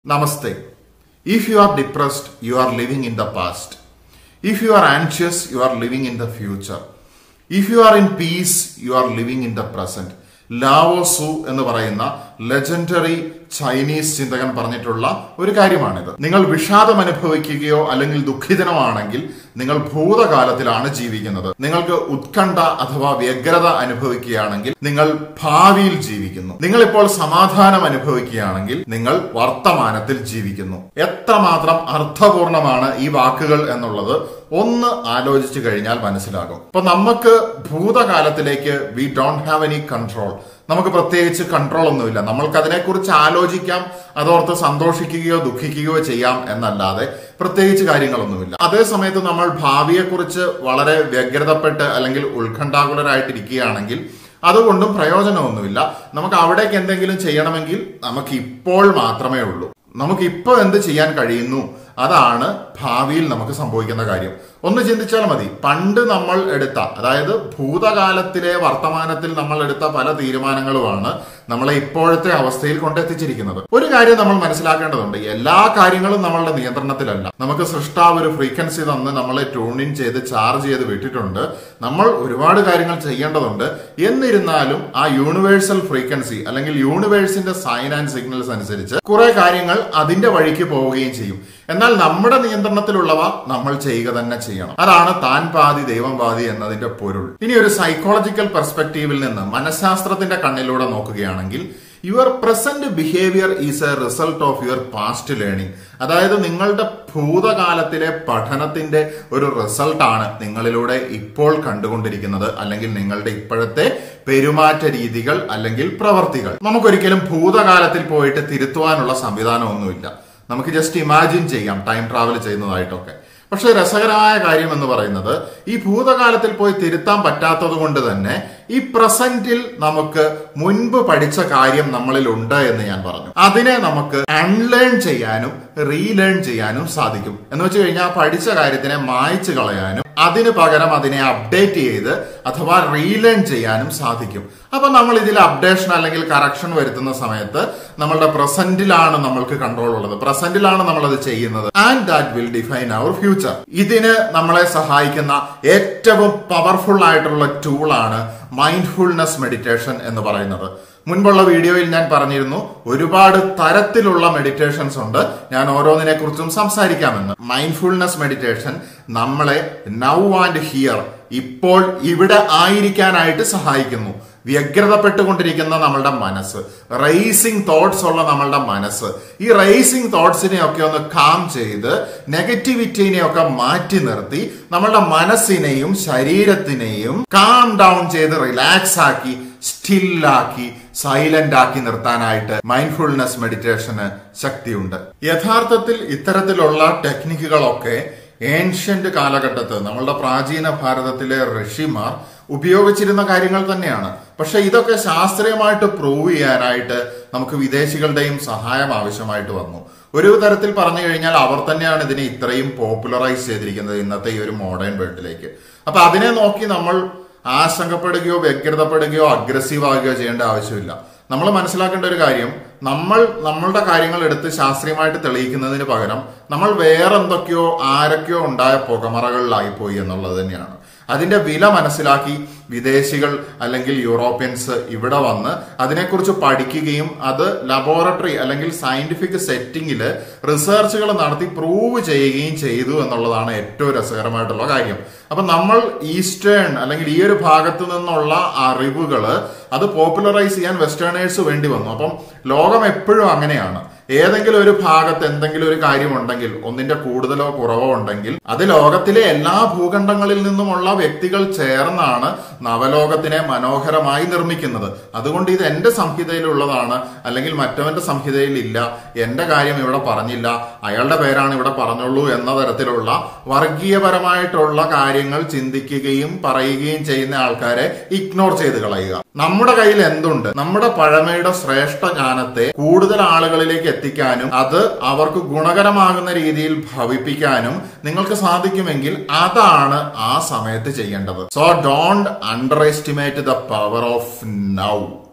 Namaste. If you are depressed, you are living in the past. If you are anxious, you are living in the future. If you are in peace, you are living in the present. Lao Tzu എന്ന് പറയുന്ന legendary Chinese ചിന്തകൻ പറഞ്ഞിട്ടുള്ള ഒരു കാര്യമാണിത്. നിങ്ങൾ വിഷാദം അനുഭവിക്കുകയോ അല്ലെങ്കിൽ ദുഃഖിതനോ ആണെങ്കിൽ നിങ്ങൾ ഭൂതകാലത്തിലാണ് ജീവിക്കുന്നത്. നിങ്ങൾക്ക് ഉത്കണ്ഠ അഥവാ വ്യഗ്രത അനുഭവിക്കുകയാണെങ്കിൽ നിങ്ങൾ ഭാവിയിൽ ജീവിക്കുന്നു. നിങ്ങൾ ഇപ്പോൾ സമാധാനം അനുഭവിക്കുകയാണെങ്കിൽ നിങ്ങൾ വർത്തമാനത്തിൽ ജീവിക്കുന്നു. എത്രമാത്രം അർത്ഥപൂർണമാണ് ഈ വാക്കുകൾ എന്നുള്ളത് ഒന്ന് ആലോചിച്ചു കഴിഞ്ഞാൽ മനസ്സിലാകും. അപ്പൊ നമുക്ക് ഭൂതകാലത്തിലേക്ക് we don't have any control. നമുക്ക് പ്രത്യേകിച്ച് കൺട്രോൾ ഒന്നുമില്ല. നമ്മൾക്ക് അതിനെക്കുറിച്ച് ആലോചിക്കാം, അതോർത്ത് സന്തോഷിക്കുകയോ ദുഃഖിക്കുകയോ ചെയ്യാം എന്നല്ലാതെ പ്രത്യേകിച്ച് കാര്യങ്ങളൊന്നുമില്ല. അതേ സമയത്ത് നമ്മൾ ഭാവിയെക്കുറിച്ച് വളരെ വ്യഗ്രതപ്പെട്ട് അല്ലെങ്കിൽ ഉത്കണ്ഠാകുലരായിട്ടിരിക്കുകയാണെങ്കിൽ അതുകൊണ്ടും പ്രയോജനമൊന്നുമില്ല. നമുക്ക് അവിടേക്ക് എന്തെങ്കിലും ചെയ്യണമെങ്കിൽ നമുക്ക് ഇപ്പോൾ മാത്രമേ ഉള്ളൂ. നമുക്ക് ഇപ്പോൾ എന്ത് ചെയ്യാൻ കഴിയുന്നു അതാണ് ഭാവിയിൽ നമുക്ക് സംഭവിക്കുന്ന കാര്യം. ഒന്ന് ചിന്തിച്ചാൽ മതി. പണ്ട് നമ്മൾ എടുത്ത, അതായത് ഭൂതകാലത്തിലെ വർത്തമാനത്തിൽ നമ്മൾ എടുത്ത പല തീരുമാനങ്ങളുമാണ് നമ്മളെ ഇപ്പോഴത്തെ അവസ്ഥയിൽ കൊണ്ടെത്തിച്ചിരിക്കുന്നത്. ഒരു കാര്യം നമ്മൾ മനസ്സിലാക്കേണ്ടതുണ്ട്, എല്ലാ കാര്യങ്ങളും നമ്മളുടെ നിയന്ത്രണത്തിലല്ല. നമുക്ക് സൃഷ്ടാവ് ഒരു ഫ്രീക്വൻസി തന്ന് നമ്മളെ ട്യൂൺ ഇൻ ചെയ്ത് ചാർജ് ചെയ്ത് വിട്ടിട്ടുണ്ട്. നമ്മൾ ഒരുപാട് കാര്യങ്ങൾ ചെയ്യേണ്ടതുണ്ട്. എന്നിരുന്നാലും ആ യൂണിവേഴ്സൽ ഫ്രീക്വൻസി അല്ലെങ്കിൽ യൂണിവേഴ്സിന്റെ സൈൻ ആൻഡ് സിഗ്നൽസ് അനുസരിച്ച് കുറെ കാര്യങ്ങൾ അതിന്റെ വഴിക്ക് പോവുകയും ചെയ്യും. എന്നാൽ നമ്മുടെ നിയന്ത്രണത്തിലുള്ളവ നമ്മൾ ചെയ്യുക തന്നെ ചെയ്യണം. അതാണ് താൻ പാതി ദൈവം പാതി എന്നതിന്റെ പൊരുൾ. ഇനി ഒരു സൈക്കോളജിക്കൽ പെർസ്പെക്റ്റീവിൽ നിന്ന്, മനഃശാസ്ത്രത്തിന്റെ കണ്ണിലൂടെ നോക്കുകയാണെങ്കിൽ, your present behaviour is a result of your past learning. അതായത് നിങ്ങളുടെ ഭൂതകാലത്തിലെ പഠനത്തിന്റെ ഒരു റിസൾട്ടാണ് നിങ്ങളിലൂടെ ഇപ്പോൾ കണ്ടുകൊണ്ടിരിക്കുന്നത്, അല്ലെങ്കിൽ നിങ്ങളുടെ ഇപ്പോഴത്തെ പെരുമാറ്റ രീതികൾ അല്ലെങ്കിൽ പ്രവർത്തികൾ. നമുക്കൊരിക്കലും ഭൂതകാലത്തിൽ പോയിട്ട് തിരുത്തുവാനുള്ള സംവിധാനമൊന്നുമില്ല. നമുക്ക് ജസ്റ്റ് ഇമാജിൻ ചെയ്യാം ടൈം ട്രാവൽ ചെയ്യുന്നതായിട്ടൊക്കെ. പക്ഷെ രസകരമായ കാര്യം എന്ന് പറയുന്നത്, ഈ ഭൂതകാലത്തിൽ പോയി തിരുത്താൻ പറ്റാത്തത് കൊണ്ട് തന്നെ ഈ പ്രസന്റിൽ നമുക്ക് മുൻപ് പഠിച്ച കാര്യം നമ്മളിൽ ഉണ്ട് എന്ന് ഞാൻ പറഞ്ഞു. അതിനെ നമുക്ക് അൺലേൺ ചെയ്യാനും റീലേൺ ചെയ്യാനും സാധിക്കും. എന്ന് വെച്ച് കഴിഞ്ഞാൽ പഠിച്ച കാര്യത്തിനെ മായ്ച്ചു കളയാനും അതിന് പകരം അതിനെ അപ്ഡേറ്റ് ചെയ്ത് അഥവാ റീലേൺ ചെയ്യാനും സാധിക്കും. അപ്പൊ നമ്മൾ ഇതിൽ അപ്ഡേഷൻ അല്ലെങ്കിൽ കറക്ഷൻ വരുത്തുന്ന സമയത്ത് നമ്മളുടെ പ്രസന്റിലാണ് നമ്മൾക്ക് കൺട്രോൾ ഉള്ളത്, പ്രസന്റിലാണ് നമ്മൾ അത് ചെയ്യുന്നത്. And that will define our future. ഇതിന് നമ്മളെ സഹായിക്കുന്ന ഏറ്റവും പവർഫുൾ ആയിട്ടുള്ള ടൂളാണ് മൈൻഡ്ഫുൾനെസ് മെഡിറ്റേഷൻ എന്ന് പറയുന്നത്. മുൻപുള്ള വീഡിയോയിൽ ഞാൻ പറഞ്ഞിരുന്നു ഒരുപാട് തരത്തിലുള്ള മെഡിറ്റേഷൻസ് ഉണ്ട്, ഞാൻ ഓരോന്നിനെ കുറിച്ചും സംസാരിക്കാമെന്ന്. മൈൻഡ്ഫുൾനെസ് മെഡിറ്റേഷൻ നമ്മളെ നൗ ആൻഡ് ഹിയർ, ഇപ്പോൾ ഇവിടെ ആയിരിക്കാനായിട്ട് സഹായിക്കുന്നു. വ്യഗ്രതപ്പെട്ടുകൊണ്ടിരിക്കുന്ന നമ്മളുടെ മനസ്സ്, റേസിംഗ് തോട്ട്സ് ഉള്ള നമ്മളുടെ മനസ്സ്, ഈ റേസിംഗ് തോട്ട്സിനെയൊക്കെ ഒന്ന് കാം ചെയ്ത് നെഗറ്റിവിറ്റിനെയൊക്കെ മാറ്റി നിർത്തി നമ്മളുടെ മനസ്സിനെയും ശരീരത്തിനെയും കാം ഡൗൺ ചെയ്ത് റിലാക്സ് ആക്കി സ്റ്റില്ലാക്കി സൈലന്റ് ആക്കി നിർത്താനായിട്ട് മൈൻഡ്ഫുൾനെസ് മെഡിറ്റേഷന് ശക്തിയുണ്ട്. യഥാർത്ഥത്തിൽ ഇത്തരത്തിലുള്ള ടെക്നിക്കുകളൊക്കെ ഏൻഷ്യന്റ് കാലഘട്ടത്ത് നമ്മളുടെ പ്രാചീന ഭാരതത്തിലെ ഋഷിമാർ ഉപയോഗിച്ചിരുന്ന കാര്യങ്ങൾ തന്നെയാണ്. പക്ഷെ ഇതൊക്കെ ശാസ്ത്രീയമായിട്ട് പ്രൂവ് ചെയ്യാനായിട്ട് നമുക്ക് വിദേശികളുടെയും സഹായം ആവശ്യമായിട്ട് വന്നു. ഒരു തരത്തിൽ പറഞ്ഞു കഴിഞ്ഞാൽ അവർ തന്നെയാണ് ഇതിനെ ഇത്രയും പോപ്പുലറൈസ് ചെയ്തിരിക്കുന്നത് ഇന്നത്തെ ഈ ഒരു മോഡേൺ വേൾഡിലേക്ക്. അപ്പൊ അതിനെ നോക്കി നമ്മൾ ആശങ്കപ്പെടുകയോ വ്യഗ്രതപ്പെടുകയോ അഗ്രസീവ് ആകുകയോ ചെയ്യേണ്ട ആവശ്യമില്ല. നമ്മൾ മനസ്സിലാക്കേണ്ട ഒരു കാര്യം, നമ്മളുടെ കാര്യങ്ങൾ എടുത്ത് ശാസ്ത്രീയമായിട്ട് തെളിയിക്കുന്നതിന് പകരം നമ്മൾ വേറെന്തൊക്കെയോ ആരൊക്കെയോ ഉണ്ടായ പുകമറകളിലായിപ്പോയി എന്നുള്ളത് തന്നെയാണ്. അതിന്റെ വില മനസ്സിലാക്കി വിദേശികൾ അല്ലെങ്കിൽ യൂറോപ്യൻസ് ഇവിടെ വന്ന് അതിനെക്കുറിച്ച് പഠിക്കുകയും അത് ലബോറട്ടറി അല്ലെങ്കിൽ സയന്റിഫിക് സെറ്റിംഗിൽ റിസർച്ചുകൾ നടത്തി പ്രൂവ് ചെയ്യുകയും ചെയ്തു എന്നുള്ളതാണ് ഏറ്റവും രസകരമായിട്ടുള്ള കാര്യം. അപ്പൊ നമ്മൾ ഈസ്റ്റേൺ അല്ലെങ്കിൽ ഈ ഒരു ഭാഗത്തു നിന്നുള്ള അറിവുകൾ അത് പോപ്പുലറൈസ് ചെയ്യാൻ വെസ്റ്റേണേഴ്സ് വേണ്ടി വന്നു. അപ്പം ലോകം എപ്പോഴും അങ്ങനെയാണ്. ഏതെങ്കിലും ഒരു ഭാഗത്ത് എന്തെങ്കിലും ഒരു കാര്യമുണ്ടെങ്കിൽ, ഒന്നിന്റെ കൂടുതലോ കുറവോ ഉണ്ടെങ്കിൽ, അത് ലോകത്തിലെ എല്ലാ ഭൂഖണ്ഡങ്ങളിൽ നിന്നുമുള്ള വ്യക്തികൾ ചേർന്നാണ് നവലോകത്തിനെ മനോഹരമായി നിർമ്മിക്കുന്നത്. അതുകൊണ്ട് ഇത് എന്റെ സംഹിതയിലുള്ളതാണ് അല്ലെങ്കിൽ മറ്റവന്റെ സംഹിതയിൽ ഇല്ല, എന്റെ കാര്യം ഇവിടെ പറഞ്ഞില്ല, അയാളുടെ പേരാണ് ഇവിടെ പറഞ്ഞുള്ളൂ എന്ന തരത്തിലുള്ള വർഗീയപരമായിട്ടുള്ള കാര്യങ്ങൾ ചിന്തിക്കുകയും പറയുകയും ചെയ്യുന്ന ആൾക്കാരെ ഇഗ്നോർ ചെയ്ത് കളയുക. നമ്മുടെ കയ്യിൽ എന്തുണ്ട്? നമ്മുടെ പഴമയുടെ ശ്രേഷ്ഠ ജ്ഞാനത്തെ കൂടുതൽ ആളുകളിലേക്ക് എത്തിക്കാനും അത് അവർക്ക് ഗുണകരമാകുന്ന രീതിയിൽ ഭവിപ്പിക്കാനും നിങ്ങൾക്ക് സാധിക്കുമെങ്കിൽ അതാണ് ആ സമയത്ത് ചെയ്യേണ്ടത്. So don't underestimate the power of now.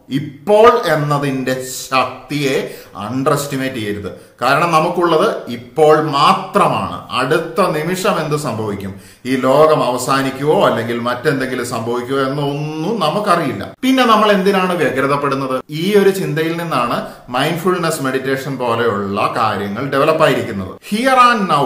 ഇപ്പോൾ എന്നതിന്റെ ശക്തിയെ അണ്ടർ എസ്റ്റിമേറ്റ് ചെയ്യരുത്. കാരണം നമുക്കുള്ളത് ഇപ്പോൾ മാത്രമാണ്. അടുത്ത നിമിഷം എന്ത് സംഭവിക്കും, ഈ ലോകം അവസാനിക്കുവോ അല്ലെങ്കിൽ മറ്റെന്തെങ്കിലും സംഭവിക്കുവോ എന്നൊന്നും നമുക്കറിയില്ല. പിന്നെ നമ്മൾ എന്തിനാണ് വ്യഗ്രതപ്പെടുന്നത്? ഈ ഒരു ചിന്തയിൽ നിന്നാണ് മൈൻഡ്ഫുൾനെസ് മെഡിറ്റേഷൻ പോലെയുള്ള കാര്യങ്ങൾ ഡെവലപ്പ് ആയിരിക്കുന്നത്. ഹിയർ ആൻഡ് നൗ,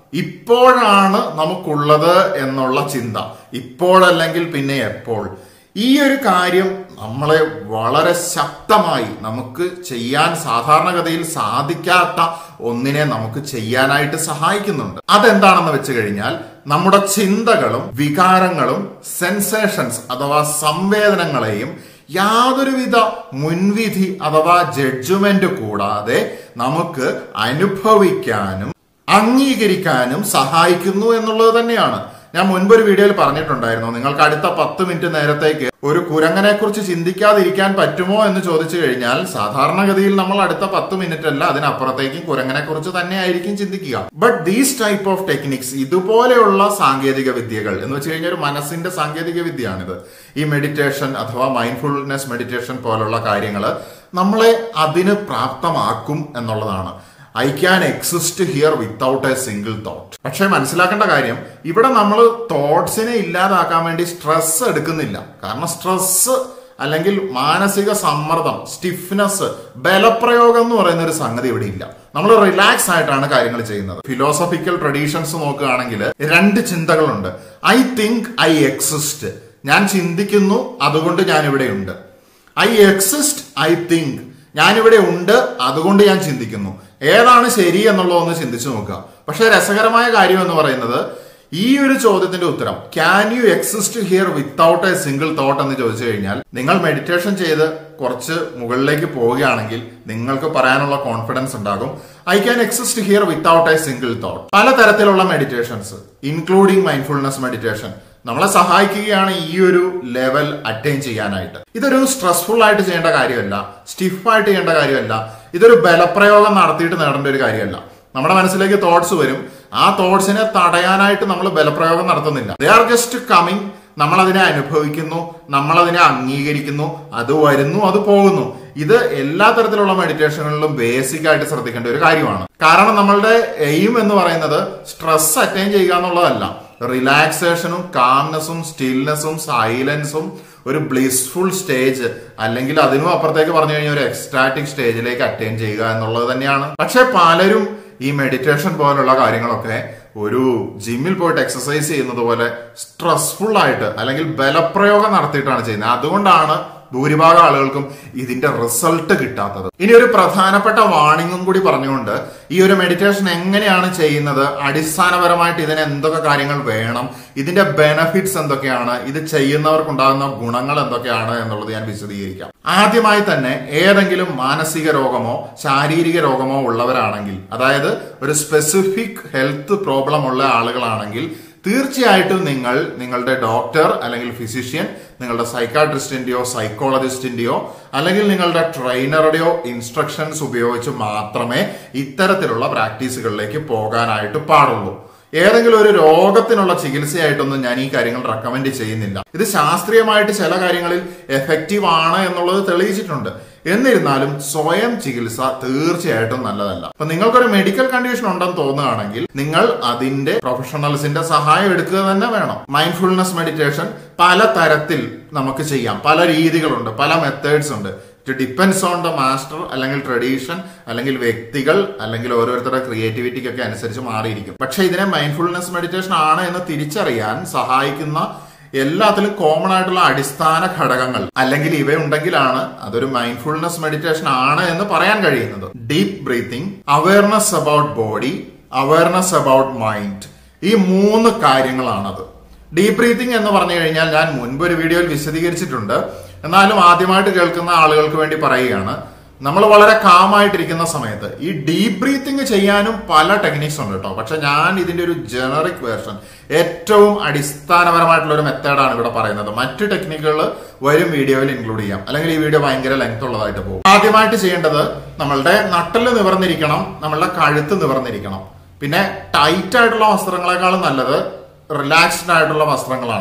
ഇപ്പോഴാണ് നമുക്കുള്ളത് എന്നുള്ള ചിന്ത, ഇപ്പോഴല്ലെങ്കിൽ പിന്നെ എപ്പോൾ. ഈ ഒരു കാര്യം നമ്മളെ വളരെ ശക്തമായി നമുക്ക് ചെയ്യാൻ സാധാരണഗതിയിൽ സാധിക്കാത്ത ഒന്നിനെ നമുക്ക് ചെയ്യാനായിട്ട് സഹായിക്കുന്നുണ്ട്. അതെന്താണെന്ന് വെച്ച് കഴിഞ്ഞാൽ നമ്മുടെ ചിന്തകളും വികാരങ്ങളും സെൻസേഷൻസ് അഥവാ സംവേദനങ്ങളെയും യാതൊരുവിധ മുൻവിധി അഥവാ ജഡ്ജ്മെന്റ് കൂടാതെ നമുക്ക് അനുഭവിക്കാനും അംഗീകരിക്കാനും സഹായിക്കുന്നു എന്നുള്ളത് തന്നെയാണ്. ഞാൻ മുൻപൊരു വീഡിയോയിൽ പറഞ്ഞിട്ടുണ്ടായിരുന്നു, നിങ്ങൾക്ക് അടുത്ത 10 മിനിറ്റ് നേരത്തേക്ക് ഒരു കുരങ്ങനെ കുറിച്ച് ചിന്തിക്കാതിരിക്കാൻ പറ്റുമോ എന്ന് ചോദിച്ചു കഴിഞ്ഞാൽ സാധാരണഗതിയിൽ നമ്മൾ അടുത്ത 10 മിനിറ്റ് അല്ല അതിനപ്പുറത്തേക്കും കുരങ്ങനെ കുറിച്ച് തന്നെ ആയിരിക്കും ചിന്തിക്കുക. But these type of techniques, ഇതുപോലെയുള്ള സാങ്കേതിക വിദ്യകൾ എന്ന് വെച്ച് കഴിഞ്ഞാൽ ഒരു മനസ്സിന്റെ സാങ്കേതിക വിദ്യയാണിത്. ഈ മെഡിറ്റേഷൻ അഥവാ മൈൻഡ്ഫുൾനെസ് മെഡിറ്റേഷൻ പോലുള്ള കാര്യങ്ങൾ നമ്മളെ അതിന് പ്രാപ്തമാക്കും എന്നുള്ളതാണ്. I can exist here without a single thought. പക്ഷെ മനസ്സിലാക്കേണ്ട കാര്യം, ഇവിടെ നമ്മൾ തോട്ട്സിനെ ഇല്ലാതാക്കാൻ വേണ്ടി സ്ട്രെസ് എടുക്കുന്നില്ല. കാരണം സ്ട്രെസ് അല്ലെങ്കിൽ മാനസിക സമ്മർദ്ദം, സ്റ്റിഫ്നെസ്, ബലപ്രയോഗം എന്ന് പറയുന്ന ഒരു സംഗതി ഇവിടെ ഇല്ല. നമ്മൾ റിലാക്സ് ആയിട്ടാണ് കാര്യങ്ങൾ ചെയ്യുന്നത്. ഫിലോസഫിക്കൽ ട്രഡീഷൻസ് നോക്കുകയാണെങ്കിൽ 2 ചിന്തകളുണ്ട്. ഐ തിങ്ക് ഐ എക്സിസ്റ്റ്, ഞാൻ ചിന്തിക്കുന്നു അതുകൊണ്ട് ഞാൻ ഇവിടെ ഉണ്ട്. ഐ എക്സിസ്റ്റ്, ഐ തിങ്ക്, ഞാനിവിടെ ഉണ്ട് അതുകൊണ്ട് ഞാൻ ചിന്തിക്കുന്നു. ഏതാണ് ശരി എന്നുള്ളതൊന്ന് ചിന്തിച്ചു നോക്കുക. പക്ഷെ രസകരമായ കാര്യം എന്ന് പറയുന്നത്, ഈ ഒരു ചോദ്യത്തിന്റെ ഉത്തരം can you exist here without a single thought എന്ന് ചോദിച്ചു കഴിഞ്ഞാൽ, നിങ്ങൾ മെഡിറ്റേഷൻ ചെയ്ത് കുറച്ച് മുകളിലേക്ക് പോവുകയാണെങ്കിൽ നിങ്ങൾക്ക് പറയാനുള്ള കോൺഫിഡൻസ് ഉണ്ടാകും, I can exist here without a single thought. പലതരത്തിലുള്ള മെഡിറ്റേഷൻസ് ഇൻക്ലൂഡിംഗ് മൈൻഡ്ഫുൾനെസ് മെഡിറ്റേഷൻ നമ്മളെ സഹായിക്കുകയാണ് ഈ ഒരു ലെവൽ അറ്റൈൻ ചെയ്യാനായിട്ട്. ഇതൊരു സ്ട്രെസ്ഫുൾ ആയിട്ട് ചെയ്യേണ്ട കാര്യമല്ല, സ്റ്റിഫായിട്ട് ചെയ്യേണ്ട കാര്യമല്ല, ഇതൊരു ബലപ്രയോഗം നടത്തിയിട്ട് നേടേണ്ട ഒരു കാര്യമല്ല. നമ്മുടെ മനസ്സിലേക്ക് തോട്ട്സ് വരും, ആ തോട്ട്സിനെ തടയാനായിട്ട് നമ്മൾ ബലപ്രയോഗം നടത്തുന്നില്ല. ദേ ആർ ജസ്റ്റ് കമ്മിങ്, നമ്മൾ അതിനെ അനുഭവിക്കുന്നു, നമ്മൾ അതിനെ അംഗീകരിക്കുന്നു, അത് വരുന്നു, അത് പോകുന്നു. ഇത് എല്ലാ തരത്തിലുള്ള മെഡിറ്റേഷനുകളിലും ബേസിക് ആയിട്ട് ശ്രദ്ധിക്കേണ്ട ഒരു കാര്യമാണ്. കാരണം നമ്മളുടെ എയിം എന്ന് പറയുന്നത് സ്ട്രെസ് അറ്റൈൻ ചെയ്യുക എന്നുള്ളതല്ല, റിലാക്സേഷനും കാംനെസ്സും സ്റ്റിൽനെസ്സും സൈലൻസും ഒരു ബ്ലിസ്ഫുൾ സ്റ്റേജ് അല്ലെങ്കിൽ അതിനും അപ്പുറത്തേക്ക് പറഞ്ഞു കഴിഞ്ഞാൽ ഒരു എക്സ്റ്റാറ്റിക് സ്റ്റേജിലേക്ക് അറ്റൈൻ ചെയ്യുക എന്നുള്ളത് തന്നെയാണ്. പക്ഷെ പലരും ഈ മെഡിറ്റേഷൻ പോലുള്ള കാര്യങ്ങളൊക്കെ ഒരു ജിമ്മിൽ പോയിട്ട് എക്സസൈസ് ചെയ്യുന്നത് പോലെ സ്ട്രെസ്ഫുൾ ആയിട്ട് അല്ലെങ്കിൽ ബലപ്രയോഗം നടത്തിയിട്ടാണ് ചെയ്യുന്നത്. അതുകൊണ്ടാണ് ഭൂരിഭാഗം ആളുകൾക്കും ഇതിന്റെ റിസൾട്ട് കിട്ടാത്തത്. ഇനി ഒരു പ്രധാനപ്പെട്ട വാർണിംഗും കൂടി പറഞ്ഞുകൊണ്ട് ഈ ഒരു മെഡിറ്റേഷൻ എങ്ങനെയാണ് ചെയ്യുന്നത്, അടിസ്ഥാനപരമായിട്ട് ഇതിന് എന്തൊക്കെ കാര്യങ്ങൾ വേണം, ഇതിന്റെ ബെനഫിറ്റ്സ് എന്തൊക്കെയാണ്, ഇത് ചെയ്യുന്നവർക്കുണ്ടാകുന്ന ഗുണങ്ങൾ എന്തൊക്കെയാണ് എന്നുള്ളത് ഞാൻ വിശദീകരിക്കാം. ആദ്യമായി തന്നെ ഏതെങ്കിലും മാനസിക രോഗമോ ശാരീരിക രോഗമോ ഉള്ളവരാണെങ്കിൽ, അതായത് ഒരു സ്പെസിഫിക് ഹെൽത്ത് പ്രോബ്ലം ഉള്ള ആളുകളാണെങ്കിൽ തീർച്ചയായിട്ടും നിങ്ങൾ നിങ്ങളുടെ ഡോക്ടർ അല്ലെങ്കിൽ ഫിസിഷ്യൻ, നിങ്ങളുടെ സൈക്കാട്രിസ്റ്റിന്റെയോ സൈക്കോളജിസ്റ്റിന്റെയോ അല്ലെങ്കിൽ നിങ്ങളുടെ ട്രെയിനറുടെയോ ഇൻസ്ട്രക്ഷൻസ് ഉപയോഗിച്ച് മാത്രമേ ഇത്തരത്തിലുള്ള പ്രാക്ടീസുകളിലേക്ക് പോകാനായിട്ട് പാടുള്ളൂ. ഏതെങ്കിലും ഒരു രോഗത്തിനുള്ള ചികിത്സയായിട്ടൊന്നും ഞാൻ ഈ കാര്യങ്ങൾ റെക്കമെൻഡ് ചെയ്യുന്നില്ല. ഇത് ശാസ്ത്രീയമായിട്ട് ചില കാര്യങ്ങളിൽ എഫക്റ്റീവ് ആണ് എന്നുള്ളത് തെളിയിച്ചിട്ടുണ്ട്. എന്നിരുന്നാലും സ്വയം ചികിത്സ തീർച്ചയായിട്ടും നല്ലതല്ല. അപ്പൊ നിങ്ങൾക്കൊരു മെഡിക്കൽ കണ്ടീഷൻ ഉണ്ടെന്ന് തോന്നുകയാണെങ്കിൽ നിങ്ങൾ അതിന്റെ പ്രൊഫഷണൽസിന്റെ സഹായം എടുക്കുക തന്നെ വേണം. മൈൻഡ്ഫുൾനെസ് മെഡിറ്റേഷൻ പല തരത്തിൽ നമുക്ക് ചെയ്യാം, പല രീതികളുണ്ട്, പല മെത്തേഡ്സ് ഉണ്ട്. It depends on the master അല്ലെങ്കിൽ ട്രഡീഷൻ അല്ലെങ്കിൽ വ്യക്തികൾ അല്ലെങ്കിൽ ഓരോരുത്തരുടെ ക്രിയേറ്റിവിറ്റിക്കൊക്കെ അനുസരിച്ച് മാറിയിരിക്കും. പക്ഷെ ഇതിനെ മൈൻഡ്ഫുൾനെസ് മെഡിറ്റേഷൻ ആണ് എന്ന് തിരിച്ചറിയാൻ സഹായിക്കുന്ന എല്ലാത്തിലും കോമൺ ആയിട്ടുള്ള അടിസ്ഥാന ഘടകങ്ങൾ അല്ലെങ്കിൽ ഇവയുണ്ടെങ്കിലാണ് അതൊരു മൈൻഡ്ഫുൾനെസ് മെഡിറ്റേഷൻ ആണ് എന്ന് പറയാൻ കഴിയുന്നത്. Deep breathing, awareness about body, awareness about mind, ഈ 3 കാര്യങ്ങളാണത്. ഡീപ് ബ്രീത്തിങ് എന്ന് പറഞ്ഞു കഴിഞ്ഞാൽ ഞാൻ മുൻപൊരു വീഡിയോയിൽ വിശദീകരിച്ചിട്ടുണ്ട്. എന്നാലും ആദ്യമായിട്ട് കേൾക്കുന്ന ആളുകൾക്ക് വേണ്ടി പറയുകയാണ്, നമ്മൾ വളരെ കാമായിട്ടിരിക്കുന്ന സമയത്ത് ഈ ഡീപ് ബ്രീത്തിങ് ചെയ്യാനും പല ടെക്നിക്സ് ഉണ്ട് കേട്ടോ. പക്ഷെ ഞാൻ ഇതിന്റെ ഒരു ജനറിക് വേർഷൻ, ഏറ്റവും അടിസ്ഥാനപരമായിട്ടുള്ള ഒരു മെത്തേഡാണ് ഇവിടെ പറയുന്നത്. മറ്റു ടെക്നിക്കുകൾ വരും വീഡിയോയിൽ ഇൻക്ലൂഡ് ചെയ്യാം, അല്ലെങ്കിൽ ഈ വീഡിയോ ഭയങ്കര ലെങ്ത് ഉള്ളതായിട്ട് പോകും. ആദ്യമായിട്ട് ചെയ്യേണ്ടത് നമ്മളുടെ നട്ടല് നിവർന്നിരിക്കണം, നമ്മളുടെ കഴുത്ത് നിവർന്നിരിക്കണം. പിന്നെ ടൈറ്റ് ആയിട്ടുള്ള വസ്ത്രങ്ങളെക്കാളും നല്ലത് റിലാക്സ്ഡ് ആയിട്ടുള്ള വസ്ത്രങ്ങളാണ്.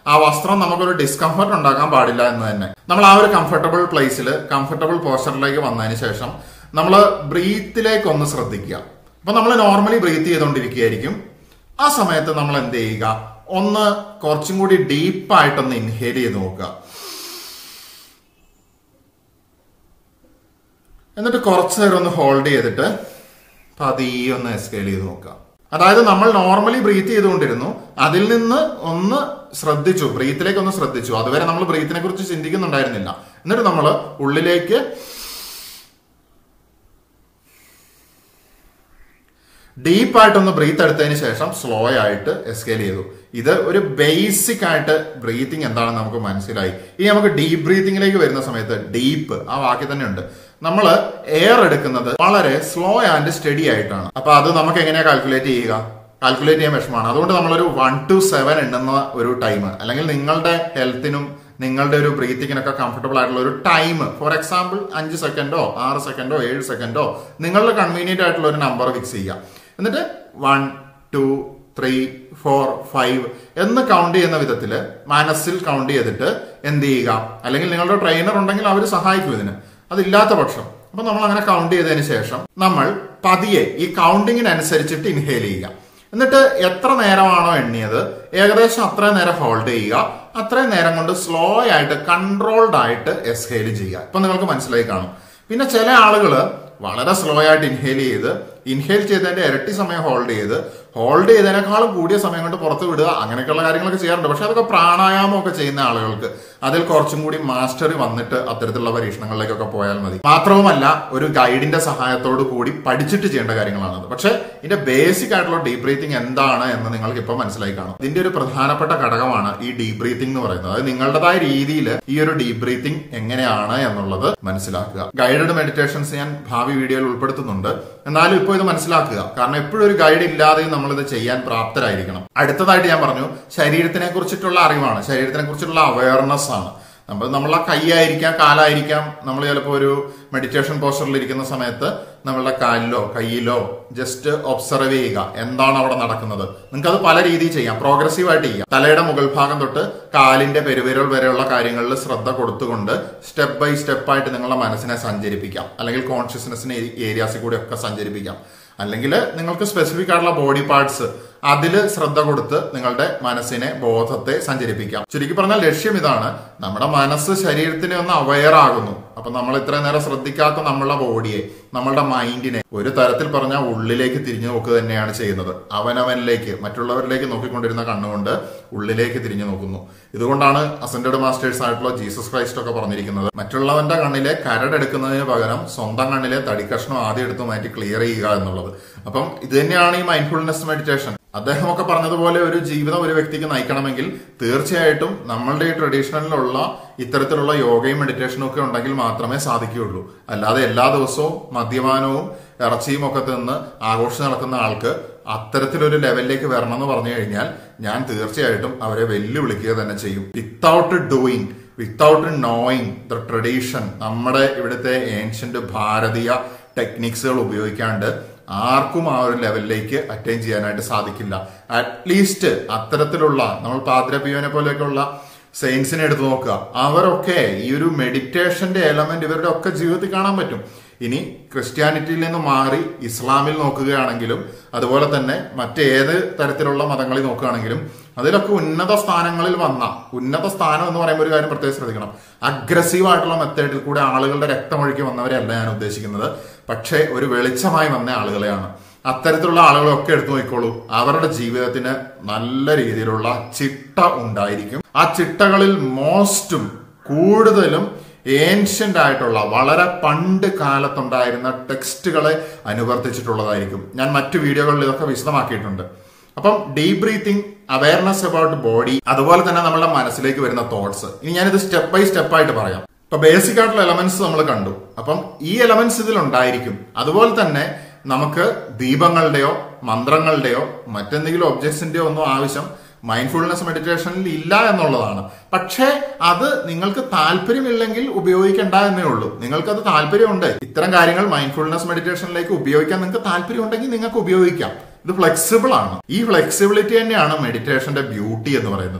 ആ വസ്ത്രം നമുക്കൊരു ഡിസ്കംഫർട്ട് ഉണ്ടാക്കാൻ പാടില്ല എന്ന് തന്നെ. നമ്മൾ ആ ഒരു കംഫർട്ടബിൾ പ്ലേസിൽ കംഫർട്ടബിൾ പോസ്റ്ററിലേക്ക് വന്നതിന് ശേഷം നമ്മൾ ബ്രീത്തിലേക്ക് ഒന്ന് ശ്രദ്ധിക്കുക. അപ്പൊ നമ്മൾ നോർമലി ബ്രീത്ത് ചെയ്തുകൊണ്ടിരിക്കുകയായിരിക്കും. ആ സമയത്ത് നമ്മൾ എന്ത് ചെയ്യുക, ഒന്ന് കുറച്ചും കൂടി ഡീപ്പായിട്ടൊന്ന് ഇൻഹേൽ ചെയ്ത് നോക്കുക. എന്നിട്ട് കുറച്ചു നേരം ഒന്ന് ഹോൾഡ് ചെയ്തിട്ട് പതിയെ ഒന്ന് എക്സ്ഹേൽ ചെയ്ത് നോക്കുക. അതായത് നമ്മൾ നോർമലി ബ്രീത്ത് ചെയ്തുകൊണ്ടിരുന്നു, അതിൽ നിന്ന് ഒന്ന് ശ്രദ്ധിച്ചു, ബ്രീത്തിലേക്ക് ഒന്ന് ശ്രദ്ധിച്ചു. അതുവരെ നമ്മൾ ബ്രീത്തിനെ കുറിച്ച് ചിന്തിക്കുന്നുണ്ടായിരുന്നില്ല. എന്നിട്ട് നമ്മൾ ഉള്ളിലേക്ക് ഡീപ്പായിട്ടൊന്ന് ബ്രീത്ത് എടുത്തതിന് ശേഷം സ്ലോ ആയിട്ട് എക്സ്ഹേൽ ചെയ്തു. ഇത് ഒരു ബേസിക് ആയിട്ട് ബ്രീത്തിങ് എന്താണെന്ന് നമുക്ക് മനസ്സിലായി. ഇനി നമുക്ക് ഡീപ്പ് ബ്രീത്തിങ്ങിലേക്ക് വരുന്ന സമയത്ത്, ഡീപ്പ് ആ വാക്കിൽ തന്നെ ഉണ്ട്, നമ്മൾ എയർ എടുക്കുന്നത് വളരെ സ്ലോ ആൻഡ് സ്റ്റഡി ആയിട്ടാണ്. അപ്പൊ അത് നമുക്ക് എങ്ങനെയാ കാൽക്കുലേറ്റ് ചെയ്യുക? കാൽക്കുലേറ്റ് ചെയ്യാൻ വിഷമമാണ്. അതുകൊണ്ട് നമ്മളൊരു 1 to 7 എണ്ണുന്ന ഒരു ടൈം, അല്ലെങ്കിൽ നിങ്ങളുടെ ഹെൽത്തിനും നിങ്ങളുടെ ഒരു ബ്രീത്തിങ്ങിനൊക്കെ കംഫർട്ടബിൾ ആയിട്ടുള്ള ഒരു ടൈം, ഫോർ എക്സാമ്പിൾ 5 സെക്കൻഡോ 6 സെക്കൻഡോ 7 സെക്കൻഡോ നിങ്ങളുടെ കൺവീനിയന്റ് ആയിട്ടുള്ള ഒരു നമ്പർ ഫിക്സ് ചെയ്യുക. എന്നിട്ട് 1 2 3 4 5 എന്ന് കൗണ്ട് ചെയ്യുന്ന വിധത്തിൽ മനസ്സിൽ കൗണ്ട് ചെയ്തിട്ട് എന്ത് ചെയ്യുക, അല്ലെങ്കിൽ നിങ്ങളുടെ ട്രെയിനർ ഉണ്ടെങ്കിൽ അവർ സഹായിക്കും ഇതിന്, അതില്ലാത്ത പക്ഷം. അപ്പൊ നമ്മൾ അങ്ങനെ കൗണ്ട് ചെയ്തതിന് ശേഷം നമ്മൾ പതിയെ ഈ കൗണ്ടിങ്ങിനനുസരിച്ചിട്ട് ഇൻഹേൽ ചെയ്യുക. എന്നിട്ട് എത്ര നേരമാണോ എണ്ണിയത് ഏകദേശം അത്രയും നേരം ഹോൾഡ് ചെയ്യുക. അത്രയും നേരം കൊണ്ട് സ്ലോ ആയിട്ട് കൺട്രോൾഡ് ആയിട്ട് എക്സ്ഹേൽ ചെയ്യുക. ഇപ്പൊ നിങ്ങൾക്ക് മനസ്സിലായി കാണും. പിന്നെ ചില ആളുകൾ വളരെ സ്ലോ ആയിട്ട് ഇൻഹേൽ ചെയ്തതിന്റെ ഇരട്ടി സമയം ഹോൾഡ് ചെയ്തതിനേക്കാളും കൂടിയ സമയം കൊണ്ട് പുറത്ത് വിടുക, അങ്ങനെയൊക്കെയുള്ള കാര്യങ്ങളൊക്കെ ചെയ്യാറുണ്ട്. പക്ഷെ അതൊക്കെ പ്രാണായാമം ഒക്കെ ചെയ്യുന്ന ആളുകൾക്ക് അതിൽ കുറച്ചും കൂടി മാസ്റ്ററി വന്നിട്ട് അത്തരത്തിലുള്ള പരീക്ഷണങ്ങളിലേക്കൊക്കെ പോയാൽ മതി. മാത്രവുമല്ല, ഒരു ഗൈഡിന്റെ സഹായത്തോടു കൂടി പഠിച്ചിട്ട് ചെയ്യേണ്ട കാര്യങ്ങളാണത്. പക്ഷെ ഇതിന്റെ ബേസിക് ആയിട്ടുള്ള ഡീപ് ബ്രീത്തിങ് എന്താണ് എന്ന് നിങ്ങൾക്ക് ഇപ്പൊ മനസ്സിലായി കാണും. ഇതിന്റെ ഒരു പ്രധാനപ്പെട്ട ഘടകമാണ് ഈ ഡീപ് ബ്രീത്തിങ് എന്ന് പറയുന്നത്. അത് നിങ്ങളുടേതായ രീതിയിൽ ഈ ഒരു ഡീപ് ബ്രീത്തിങ് എങ്ങനെയാണ് എന്നുള്ളത് മനസ്സിലാക്കുക. ഗൈഡഡ് മെഡിറ്റേഷൻസ് ഞാൻ ഭാവി വീഡിയോയിൽ ഉൾപ്പെടുത്തുന്നുണ്ട്. എന്നാലും ഇപ്പോൾ ഇത് മനസ്സിലാക്കുക, കാരണം എപ്പോഴും ഒരു ഗൈഡ് ഇല്ലാതെയും നമ്മളിത് ചെയ്യാൻ പ്രാപ്തരായിരിക്കണം. അടുത്തതായിട്ട് ഞാൻ പറഞ്ഞു, ശരീരത്തിനെ കുറിച്ചിട്ടുള്ള അറിവാണ്, ശരീരത്തിനെ കുറിച്ചിട്ടുള്ള അവയർനെസ് ആണ്. നമ്മളെ കൈയായിരിക്കാം, കാലായിരിക്കാം. നമ്മൾ ചിലപ്പോൾ ഒരു മെഡിറ്റേഷൻ പോസ്റ്ററിൽ ഇരിക്കുന്ന സമയത്ത് നമ്മളുടെ കാലിലോ കയ്യിലോ ജസ്റ്റ് ഒബ്സർവ് ചെയ്യുക, എന്താണ് അവിടെ നടക്കുന്നത്. നിങ്ങൾക്ക് അത് പല രീതിയിൽ ചെയ്യാം, പ്രോഗ്രസീവ് ആയിട്ട് ചെയ്യാം. തലയുടെ മുകൾ ഭാഗം തൊട്ട് കാലിന്റെ പെരുവിരൽ വരെയുള്ള കാര്യങ്ങളിൽ ശ്രദ്ധ കൊടുത്തുകൊണ്ട് സ്റ്റെപ്പ് ബൈ സ്റ്റെപ്പായിട്ട് നിങ്ങളുടെ മനസ്സിനെ സഞ്ചരിപ്പിക്കാം, അല്ലെങ്കിൽ കോൺഷ്യസ്നെസ്സിനെ ഏരിയാസിൽ കൂടെ ഒക്കെ സഞ്ചരിപ്പിക്കാം. അല്ലെങ്കിൽ നിങ്ങൾക്ക് സ്പെസിഫിക് ആയിട്ടുള്ള ബോഡി പാർട്സ് അതിൽ ശ്രദ്ധ കൊടുത്ത് നിങ്ങളുടെ മനസ്സിനെ, ബോധത്തെ സഞ്ചരിപ്പിക്കാം. ചുരുക്കി പറഞ്ഞാൽ ലക്ഷ്യം ഇതാണ്, നമ്മുടെ മനസ്സ് ശരീരത്തിനെ ഒന്ന് അവെയർ ആകുന്നു. അപ്പൊ നമ്മൾ ഇത്രയും നേരം ശ്രദ്ധിക്കാത്ത നമ്മളുടെ ബോഡിയെ, നമ്മളുടെ മൈൻഡിനെ ഒരു തരത്തിൽ പറഞ്ഞാൽ ഉള്ളിലേക്ക് തിരിഞ്ഞു നോക്കുക തന്നെയാണ് ചെയ്യുന്നത്. അവനവനിലേക്ക്, മറ്റുള്ളവരിലേക്ക് നോക്കിക്കൊണ്ടിരുന്ന കണ്ണുകൊണ്ട് ഉള്ളിലേക്ക് തിരിഞ്ഞു നോക്കുന്നു. ഇതുകൊണ്ടാണ് അസെൻഡഡ് മാസ്റ്റേഴ്സ് ആയിട്ടുള്ള ജീസസ് ക്രൈസ്റ്റ് ഒക്കെ പറഞ്ഞിരിക്കുന്നത്, മറ്റുള്ളവന്റെ കണ്ണിലെ കരടെടുക്കുന്നതിന് പകരം സ്വന്തം കണ്ണിലെ തടിക്കഷ്ണം ആദ്യം എടുത്ത് മാറ്റി ക്ലിയർ ചെയ്യുക എന്നുള്ളത്. അപ്പം ഇത് തന്നെയാണ് ഈ മൈൻഡ്ഫുൾനെസ് മെഡിറ്റേഷൻ. അദ്ദേഹമൊക്കെ പറഞ്ഞതുപോലെ ഒരു ജീവിതം ഒരു വ്യക്തിക്ക് നയിക്കണമെങ്കിൽ തീർച്ചയായിട്ടും നമ്മളുടെ ഈ ട്രഡീഷണലിലുള്ള ഇത്തരത്തിലുള്ള യോഗയും മെഡിറ്റേഷനും ഒക്കെ ഉണ്ടെങ്കിൽ മാത്രമേ സാധിക്കുകയുള്ളൂ. അല്ലാതെ എല്ലാ ദിവസവും മദ്യപാനവും ഇറച്ചിയും ഒക്കെ തിന്ന് ആഘോഷിച്ച് നടക്കുന്ന ആൾക്ക് അത്തരത്തിലൊരു ലെവലിലേക്ക് വരണം എന്ന് പറഞ്ഞു കഴിഞ്ഞാൽ ഞാൻ തീർച്ചയായിട്ടും അവരെ വെല്ലുവിളിക്കുക തന്നെ ചെയ്യും. Without doing, without knowing the tradition, നമ്മുടെ ഇവിടുത്തെ ഏൻഷ്യന്റ് ഭാരതീയ ടെക്നിക്സുകൾ ഉപയോഗിക്കാണ്ട് ആർക്കും ആ ഒരു ലെവലിലേക്ക് അറ്റൈൻ ചെയ്യാനായിട്ട് സാധിക്കില്ല. അറ്റ്ലീസ്റ്റ് അത്തരത്തിലുള്ള നമ്മൾ പാദ്രി പിയോനെ പോലെയൊക്കെയുള്ള സെയിൻസിനെ എടുത്തു നോക്കുക, അവരൊക്കെ ഈ ഒരു മെഡിറ്റേഷന്റെ എലമെന്റ് ഇവരുടെ ഒക്കെ ജീവിതത്തിൽ കാണാൻ പറ്റും. ഇനി ക്രിസ്ത്യാനിറ്റിയിൽ നിന്ന് മാറി ഇസ്ലാമിൽ നോക്കുകയാണെങ്കിലും അതുപോലെ തന്നെ മറ്റേത് തരത്തിലുള്ള മതങ്ങളിൽ നോക്കുകയാണെങ്കിലും അതിലൊക്കെ ഉന്നത സ്ഥാനങ്ങളിൽ വന്ന, ഉന്നത സ്ഥാനം എന്ന് പറയുമ്പോൾ ഒരു കാര്യം പ്രത്യേകം ശ്രദ്ധിക്കണം, അഗ്രസീവ് ആയിട്ടുള്ള മെത്തേഡിൽ കൂടെ ആളുകളുടെ രക്തമൊഴുക്കി വന്നവരെയല്ല ഞാൻ ഉദ്ദേശിക്കുന്നത്, പക്ഷേ ഒരു വെളിച്ചമായി വന്ന ആളുകളെയാണ്. അത്തരത്തിലുള്ള ആളുകളൊക്കെ എടുത്തു നോക്കിക്കോളൂ, അവരുടെ ജീവിതത്തിന് നല്ല രീതിയിലുള്ള ചിട്ട ഉണ്ടായിരിക്കും. ആ ചിട്ടകളിൽ മോസ്റ്റും കൂടുതലും ഏൻഷ്യന്റ് ആയിട്ടുള്ള വളരെ പണ്ട് കാലത്തുണ്ടായിരുന്ന ടെക്സ്റ്റുകളെ അനുവർത്തിച്ചിട്ടുള്ളതായിരിക്കും. ഞാൻ മറ്റു വീഡിയോകളിൽ ഇതൊക്കെ വിശദമാക്കിയിട്ടുണ്ട്. അപ്പം deep breathing, awareness about body, അതുപോലെ തന്നെ നമ്മുടെ മനസ്സിലേക്ക് വരുന്ന തോട്ട്സ്. ഇനി ഞാനിത് സ്റ്റെപ്പ് ബൈ സ്റ്റെപ്പ് ആയിട്ട് പറയാം. ഇപ്പൊ ബേസിക് ആയിട്ടുള്ള എലമെന്റ്സ് നമ്മൾ കണ്ടു. അപ്പം ഈ എലമെന്റ്സ് ഇതിൽ ഉണ്ടായിരിക്കും. അതുപോലെ തന്നെ നമുക്ക് ദീപങ്ങളുടെയോ മന്ത്രങ്ങളുടെയോ മറ്റെന്തെങ്കിലും ഒബ്ജക്ട്സിന്റെയോ ഒന്നും ആവശ്യം മൈൻഡ്ഫുൾനെസ് മെഡിറ്റേഷനിൽ ഇല്ല എന്നുള്ളതാണ്. പക്ഷേ അത് നിങ്ങൾക്ക് താല്പര്യമില്ലെങ്കിൽ ഉപയോഗിക്കേണ്ട എന്നേ ഉള്ളൂ. നിങ്ങൾക്കത് താല്പര്യമുണ്ട്, ഇത്തരം കാര്യങ്ങൾ മൈൻഡ്ഫുൾനെസ് മെഡിറ്റേഷനിലേക്ക് ഉപയോഗിക്കാൻ നിങ്ങൾക്ക് താല്പര്യമുണ്ടെങ്കിൽ നിങ്ങൾക്ക് ഉപയോഗിക്കാം. ഇത് ഫ്ലെക്സിബിൾ ആണ്. ഈ ഫ്ലെക്സിബിലിറ്റി തന്നെയാണ് മെഡിറ്റേഷന്റെ ബ്യൂട്ടി എന്ന് പറയുന്നത്.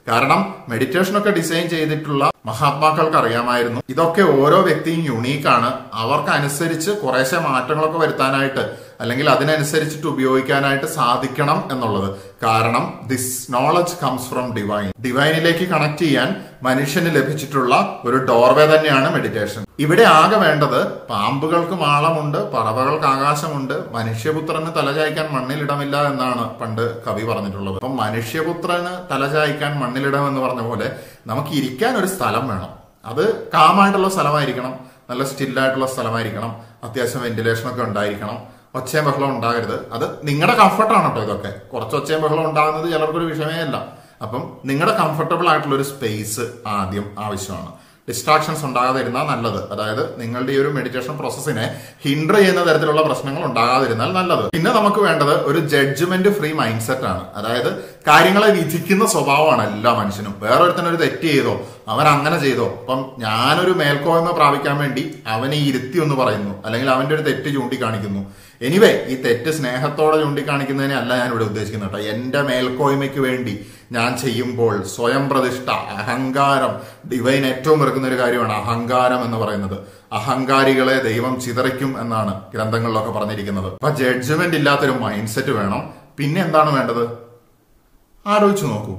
കാരണം മെഡിറ്റേഷനൊക്കെ ഡിസൈൻ ചെയ്തിട്ടുള്ള മഹാത്മാക്കൾക്ക് അറിയാമായിരുന്നു ഇതൊക്കെ ഓരോ വ്യക്തിയും യുണീക്കാണ്, അവർക്കനുസരിച്ച് കുറേശ്ശെ മാറ്റങ്ങളൊക്കെ വരുത്താനായിട്ട് അല്ലെങ്കിൽ അതിനനുസരിച്ചിട്ട് ഉപയോഗിക്കാനായിട്ട് സാധിക്കണം എന്നുള്ളത്. കാരണം this knowledge comes from divine. ഡിവൈനിലേക്ക് കണക്ട് ചെയ്യാൻ മനുഷ്യന് ലഭിച്ചിട്ടുള്ള ഒരു ഡോർവേ തന്നെയാണ് മെഡിറ്റേഷൻ. ഇവിടെ ആകെ വേണ്ടത് പാമ്പുകൾക്ക് മാളമുണ്ട്, പറവകൾക്ക് ആകാശമുണ്ട്, മനുഷ്യപുത്രന് തലചായ്ക്കാൻ മണ്ണിലിടമില്ല എന്നാണ് പണ്ട് കവി പറഞ്ഞിട്ടുള്ളത്. അപ്പം മനുഷ്യപുത്രന് തലചായ്ക്കാൻ മണ്ണിലിടം എന്ന് പറഞ്ഞ പോലെ നമുക്ക് ഇരിക്കാൻ ഒരു സ്ഥലം വേണം. അത് കാമായിട്ടുള്ള സ്ഥലമായിരിക്കണം, നല്ല സ്റ്റില്ലായിട്ടുള്ള സ്ഥലമായിരിക്കണം, അത്യാവശ്യം വെന്റിലേഷനൊക്കെ ഉണ്ടായിരിക്കണം, ഒച്ചയും ബഹളം ഉണ്ടാകരുത്. അത് നിങ്ങളുടെ കംഫർട്ടാണ് കേട്ടോ. ഇതൊക്കെ കുറച്ച് ഒച്ചയും ബഹളം ഉണ്ടാകുന്നത് ചിലർക്കൊരു വിഷയമേ അല്ല. അപ്പം നിങ്ങളുടെ കംഫർട്ടബിൾ ആയിട്ടുള്ള ഒരു സ്പേസ് ആദ്യം ആവശ്യമാണ്. ഡിസ്ട്രാക്ഷൻസ് ഉണ്ടാകാതിരുന്നാൽ നല്ലത്. അതായത് നിങ്ങളുടെ ഈ ഒരു മെഡിറ്റേഷൻ പ്രോസസ്സിനെ ഹിൻഡർ ചെയ്യുന്ന തരത്തിലുള്ള പ്രശ്നങ്ങൾ ഉണ്ടാകാതിരുന്നാൽ നല്ലത്. പിന്നെ നമുക്ക് വേണ്ടത് ഒരു ജഡ്ജ്മെന്റ് ഫ്രീ മൈൻഡ് സെറ്റ് ആണ്. അതായത് കാര്യങ്ങളെ വിധിക്കുന്ന സ്വഭാവമാണ് എല്ലാ മനുഷ്യനും. വേറൊരുത്തനൊരു തെറ്റ് ചെയ്തോ, അവൻ അങ്ങനെ ചെയ്തോ, അപ്പം ഞാനൊരു മേൽക്കോയ്മ പ്രാപിക്കാൻ വേണ്ടി അവനെ ഇരുത്തി എന്ന് പറയുന്നു, അല്ലെങ്കിൽ അവന്റെ ഒരു തെറ്റ് ചൂണ്ടിക്കാണിക്കുന്നു. എനിവേ, ഈ തെറ്റ് സ്നേഹത്തോടെ ചൂണ്ടിക്കാണിക്കുന്നതിനെ അല്ല ഞാൻ ഇവിടെ ഉദ്ദേശിക്കുന്നത് കേട്ടോ. എന്റെ മേൽക്കോയ്മയ്ക്ക് വേണ്ടി ഞാൻ ചെയ്യുമ്പോൾ സ്വയം പ്രതിഷ്ഠ, അഹങ്കാരം, ഡിവൈൻ ഏറ്റവും വെറുക്കുന്ന ഒരു കാര്യമാണ് അഹങ്കാരം എന്ന് പറയുന്നത്. അഹങ്കാരികളെ ദൈവം ചിതറിക്കും എന്നാണ് ഗ്രന്ഥങ്ങളിലൊക്കെ പറഞ്ഞിരിക്കുന്നത്. അപ്പൊ ജഡ്ജ്മെന്റ് ഇല്ലാത്തൊരു മൈൻഡ് സെറ്റ് വേണം. പിന്നെ എന്താണ് വേണ്ടത്? ആലോചിച്ചു നോക്കൂ.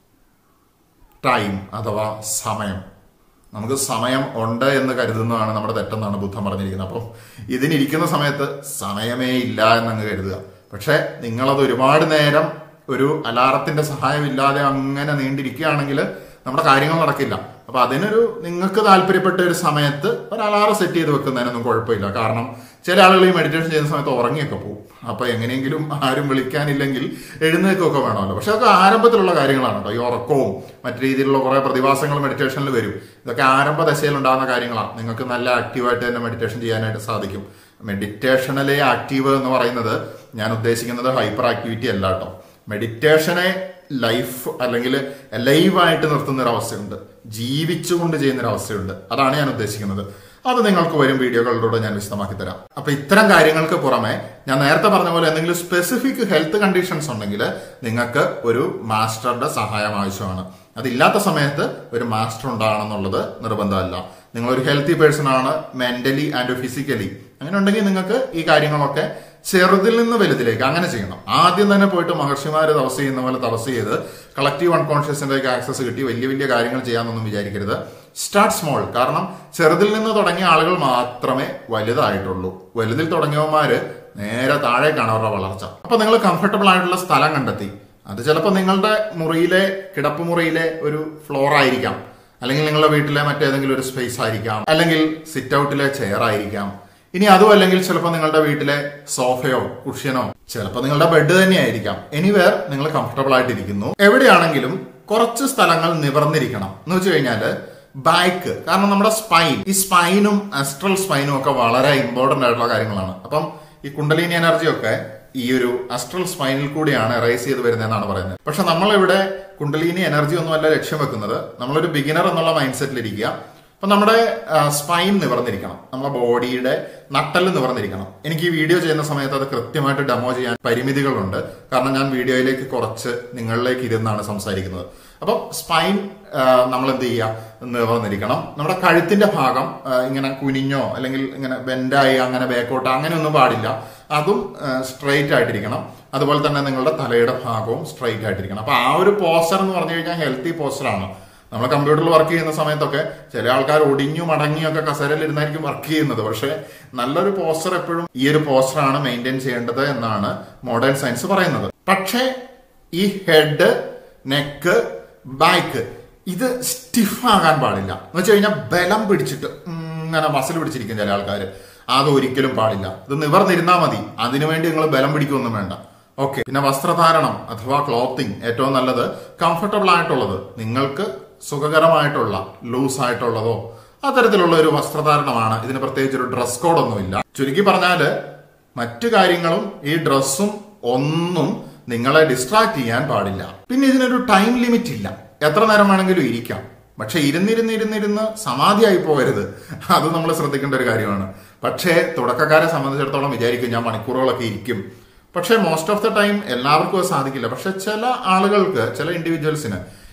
ടൈം അഥവാ സമയം. നമുക്ക് സമയം ഉണ്ട് എന്ന് കരുതുന്നതാണ് നമ്മുടെ തെറ്റെന്നാണ് ബുദ്ധൻ പറഞ്ഞിരിക്കുന്നത്. അപ്പം ഇതിനിരിക്കുന്ന സമയത്ത് സമയമേ ഇല്ല എന്നങ്ങ് കരുതുക. പക്ഷെ നിങ്ങളത് ഒരുപാട് നേരം ഒരു അലാറത്തിന്റെ സഹായമില്ലാതെ അങ്ങനെ നീണ്ടിരിക്കുകയാണെങ്കിൽ നമ്മുടെ കാര്യങ്ങൾ നടക്കില്ല. അപ്പൊ അതിനൊരു നിങ്ങൾക്ക് താല്പര്യപ്പെട്ട ഒരു സമയത്ത് ഒരു അലാറം സെറ്റ് ചെയ്ത് വെക്കുന്നതിനൊന്നും കുഴപ്പമില്ല. കാരണം ചില ആളുകൾ ഈ മെഡിറ്റേഷൻ ചെയ്യുന്ന സമയത്ത് ഉറങ്ങിയൊക്കെ പോകും. അപ്പൊ എങ്ങനെയെങ്കിലും ആരും വിളിക്കാനില്ലെങ്കിൽ എഴുന്നേക്കൊക്കെ വേണമല്ലോ. പക്ഷെ അതൊക്കെ ആരംഭത്തിലുള്ള കാര്യങ്ങളാണ് കേട്ടോ. ഈ ഉറക്കവും മറ്റു രീതിയിലുള്ള കുറെ പ്രതിഭാസങ്ങൾ മെഡിറ്റേഷനിൽ വരും. ഇതൊക്കെ ആരംഭ ദശയിൽ ഉണ്ടാകുന്ന കാര്യങ്ങളാണ്. നിങ്ങൾക്ക് നല്ല ആക്റ്റീവായിട്ട് തന്നെ മെഡിറ്റേഷൻ ചെയ്യാനായിട്ട് സാധിക്കും. മെഡിറ്റേഷനിലെ ആക്റ്റീവ് എന്ന് പറയുന്നത് ഞാൻ ഉദ്ദേശിക്കുന്നത് ഹൈപ്പർ ആക്ടിവിറ്റി അല്ല കേട്ടോ. മെഡിറ്റേഷനെ ലൈഫ് അല്ലെങ്കിൽ ലൈവായിട്ട് നിർത്തുന്ന ഒരു അവസ്ഥയുണ്ട്, ജീവിച്ചുകൊണ്ട് ചെയ്യുന്ന ഒരു അവസ്ഥയുണ്ട്. അതാണ് ഞാൻ ഉദ്ദേശിക്കുന്നത്. അത് നിങ്ങൾക്ക് വരും വീഡിയോകളിലൂടെ ഞാൻ വിശദമാക്കി തരാം. അപ്പൊ ഇത്തരം കാര്യങ്ങൾക്ക് പുറമെ ഞാൻ നേരത്തെ പറഞ്ഞ പോലെ എന്തെങ്കിലും സ്പെസിഫിക് ഹെൽത്ത് കണ്ടീഷൻസ് ഉണ്ടെങ്കിൽ നിങ്ങൾക്ക് ഒരു മാസ്റ്ററുടെ സഹായം ആവശ്യമാണ്. അതില്ലാത്ത സമയത്ത് ഒരു മാസ്റ്റർ ഉണ്ടാകണമെന്നുള്ളത് നിർബന്ധമല്ല. നിങ്ങളൊരു ഹെൽത്തി പേഴ്സൺ ആണ്, മെന്റലി ആൻഡ് ഫിസിക്കലി, അങ്ങനെ ഉണ്ടെങ്കിൽ നിങ്ങൾക്ക് ഈ കാര്യങ്ങളൊക്കെ ചെറുതിൽ നിന്ന് വലുതിലേക്ക് അങ്ങനെ ചെയ്യണം. ആദ്യം തന്നെ പോയിട്ട് മഹർഷിമാര് തപസ് ചെയ്യുന്ന പോലെ തപസ് ചെയ്ത് കളക്റ്റീവ് അൺകോൺഷ്യസിലേക്ക് ആക്സസ് കിട്ടി വലിയ വലിയ കാര്യങ്ങൾ ചെയ്യാമെന്നൊന്നും വിചാരിക്കരുത്. Start small. കാരണം ചെറുതിൽ നിന്ന് തുടങ്ങിയ ആളുകൾ മാത്രമേ വലുതായിട്ടുള്ളൂ. വലുതിൽ തുടങ്ങിയവന്മാര് നേരെ താഴേക്കാണ് അവരുടെ വളർച്ച. അപ്പൊ നിങ്ങൾ കംഫർട്ടബിൾ ആയിട്ടുള്ള സ്ഥലം കണ്ടെത്തി. അത് ചിലപ്പോൾ നിങ്ങളുടെ മുറിയിലെ കിടപ്പുമുറിയിലെ ഒരു ഫ്ലോർ ആയിരിക്കാം, അല്ലെങ്കിൽ നിങ്ങളുടെ വീട്ടിലെ മറ്റേതെങ്കിലും ഒരു സ്പേസ് ആയിരിക്കാം, അല്ലെങ്കിൽ സിറ്റ് ഔട്ടിലെ ചെയർ ആയിരിക്കാം. ഇനി അതും അല്ലെങ്കിൽ ചിലപ്പോൾ നിങ്ങളുടെ വീട്ടിലെ സോഫയോ കുഷ്യനോ, ചിലപ്പോൾ നിങ്ങളുടെ ബെഡ് തന്നെയായിരിക്കാം. എനിവേർ നിങ്ങൾ കംഫർട്ടബിൾ ആയിട്ടിരിക്കുന്നു. എവിടെയാണെങ്കിലും കുറച്ച് സ്ഥലങ്ങൾ നിവർന്നിരിക്കണം. എന്ന് വെച്ച് കഴിഞ്ഞാല് ബാക്ക്, കാരണം നമ്മുടെ സ്പൈൻ, ഈ സ്പൈനും അസ്ട്രൽ സ്പൈനും ഒക്കെ വളരെ ഇമ്പോർട്ടന്റ് ആയിട്ടുള്ള കാര്യങ്ങളാണ്. അപ്പം ഈ കുണ്ടലിനി എനർജി ഒക്കെ ഈ ഒരു അസ്ട്രൽ സ്പൈനിൽ കൂടിയാണ് റൈസ് ചെയ്ത് വരുന്നതെന്നാണ് പറയുന്നത്. പക്ഷെ നമ്മളിവിടെ കുണ്ടലിനി എനർജി ഒന്നുമല്ല ലക്ഷ്യം വെക്കുന്നത്. നമ്മളൊരു ബിഗിനർ എന്നുള്ള മൈൻഡ് സെറ്റിലിരിക്കുക. അപ്പൊ നമ്മുടെ സ്പൈൻ നിവർന്നിരിക്കണം, നമ്മുടെ ബോഡിയുടെ നട്ടല് നിവർന്നിരിക്കണം. എനിക്ക് ഈ വീഡിയോ ചെയ്യുന്ന സമയത്ത് അത് കൃത്യമായിട്ട് ഡെമോ ചെയ്യാൻ പരിമിതികളുണ്ട്. കാരണം ഞാൻ വീഡിയോയിലേക്ക് കുറച്ച് നിങ്ങളിലേക്ക് ഇരുന്നാണ് സംസാരിക്കുന്നത്. അപ്പൊ സ്പൈൻ നമ്മൾ എന്ത് ചെയ്യുക, നിവർന്നിരിക്കണം. നമ്മുടെ കഴുത്തിന്റെ ഭാഗം ഇങ്ങനെ കുനിഞ്ഞോ അല്ലെങ്കിൽ ഇങ്ങനെ ബെൻഡായി അങ്ങനെ ബാക്കോട്ടോ അങ്ങനെയൊന്നും പാടില്ല. അതും സ്ട്രെയിറ്റ് ആയിട്ടിരിക്കണം. അതുപോലെ തന്നെ നിങ്ങളുടെ തലയുടെ ഭാഗവും സ്ട്രെയിറ്റ് ആയിട്ടിരിക്കണം. അപ്പൊ ആ ഒരു പോസ്റ്റർ എന്ന് പറഞ്ഞു കഴിഞ്ഞാൽ ഹെൽത്തി പോസ്റ്ററാണ്. നമ്മൾ കമ്പ്യൂട്ടറിൽ വർക്ക് ചെയ്യുന്ന സമയത്തൊക്കെ ചില ആൾക്കാർ ഒടിഞ്ഞു മടങ്ങിയൊക്കെ കസേരയിൽ ഇരുന്നായിരിക്കും വർക്ക് ചെയ്യുന്നത്. പക്ഷെ നല്ലൊരു പോസ്റ്റർ എപ്പോഴും ഈ ഒരു പോസ്റ്ററാണ് മെയിൻറ്റെയിൻ ചെയ്യേണ്ടത് എന്നാണ് മോഡേൺ സയൻസ് പറയുന്നത്. പക്ഷേ ഈ ഹെഡ്, നെക്ക്, ബാക്ക് ഇത് സ്റ്റിഫ് ആകാൻ പാടില്ല. എന്ന് വെച്ച് കഴിഞ്ഞാൽ ബലം പിടിച്ചിട്ട് ഇങ്ങനെ മസിൽ പിടിച്ചിരിക്കും ചില ആൾക്കാർ. അതൊരിക്കലും പാടില്ല. ഇത് നിവർന്നിരുന്നാൽ മതി. അതിനുവേണ്ടി നിങ്ങൾ ബലം പിടിക്കൊന്നും വേണ്ട. ഓക്കെ. പിന്നെ വസ്ത്രധാരണം അഥവാ ക്ലോത്തിങ് ഏറ്റവും നല്ലത് കംഫർട്ടബിൾ ആയിട്ടുള്ളത്, നിങ്ങൾക്ക് സുഖകരമായിട്ടുള്ള ലൂസ് ആയിട്ടുള്ളതോ അത്തരത്തിലുള്ള ഒരു വസ്ത്രധാരണമാണ്. ഇതിന് പ്രത്യേകിച്ച് ഒരു ഡ്രസ് കോഡൊന്നുമില്ല. ചുരുക്കി പറഞ്ഞാല് മറ്റു കാര്യങ്ങളും ഈ ഡ്രസ്സും ഒന്നും നിങ്ങളെ ഡിസ്ട്രാക്ട് ചെയ്യാൻ പാടില്ല. പിന്നെ ഇതിനൊരു ടൈം ലിമിറ്റ് ഇല്ല. എത്ര നേരം വേണമെങ്കിലും ഇരിക്കാം. പക്ഷെ ഇരുന്നിരുന്ന് സമാധിയായി പോകരുത്. അത് നമ്മൾ ശ്രദ്ധിക്കേണ്ട ഒരു കാര്യമാണ്. പക്ഷേ തുടക്കക്കാരെ സംബന്ധിച്ചിടത്തോളം വിചാരിക്കും ഞാൻ മണിക്കൂറുകളൊക്കെ ഇരിക്കും. പക്ഷെ മോസ്റ്റ് ഓഫ് ദ ടൈം എല്ലാവർക്കും അത് സാധിക്കില്ല. പക്ഷെ ചില ആളുകൾക്ക്, ചില ഇൻഡിവിജ്വൽസിന്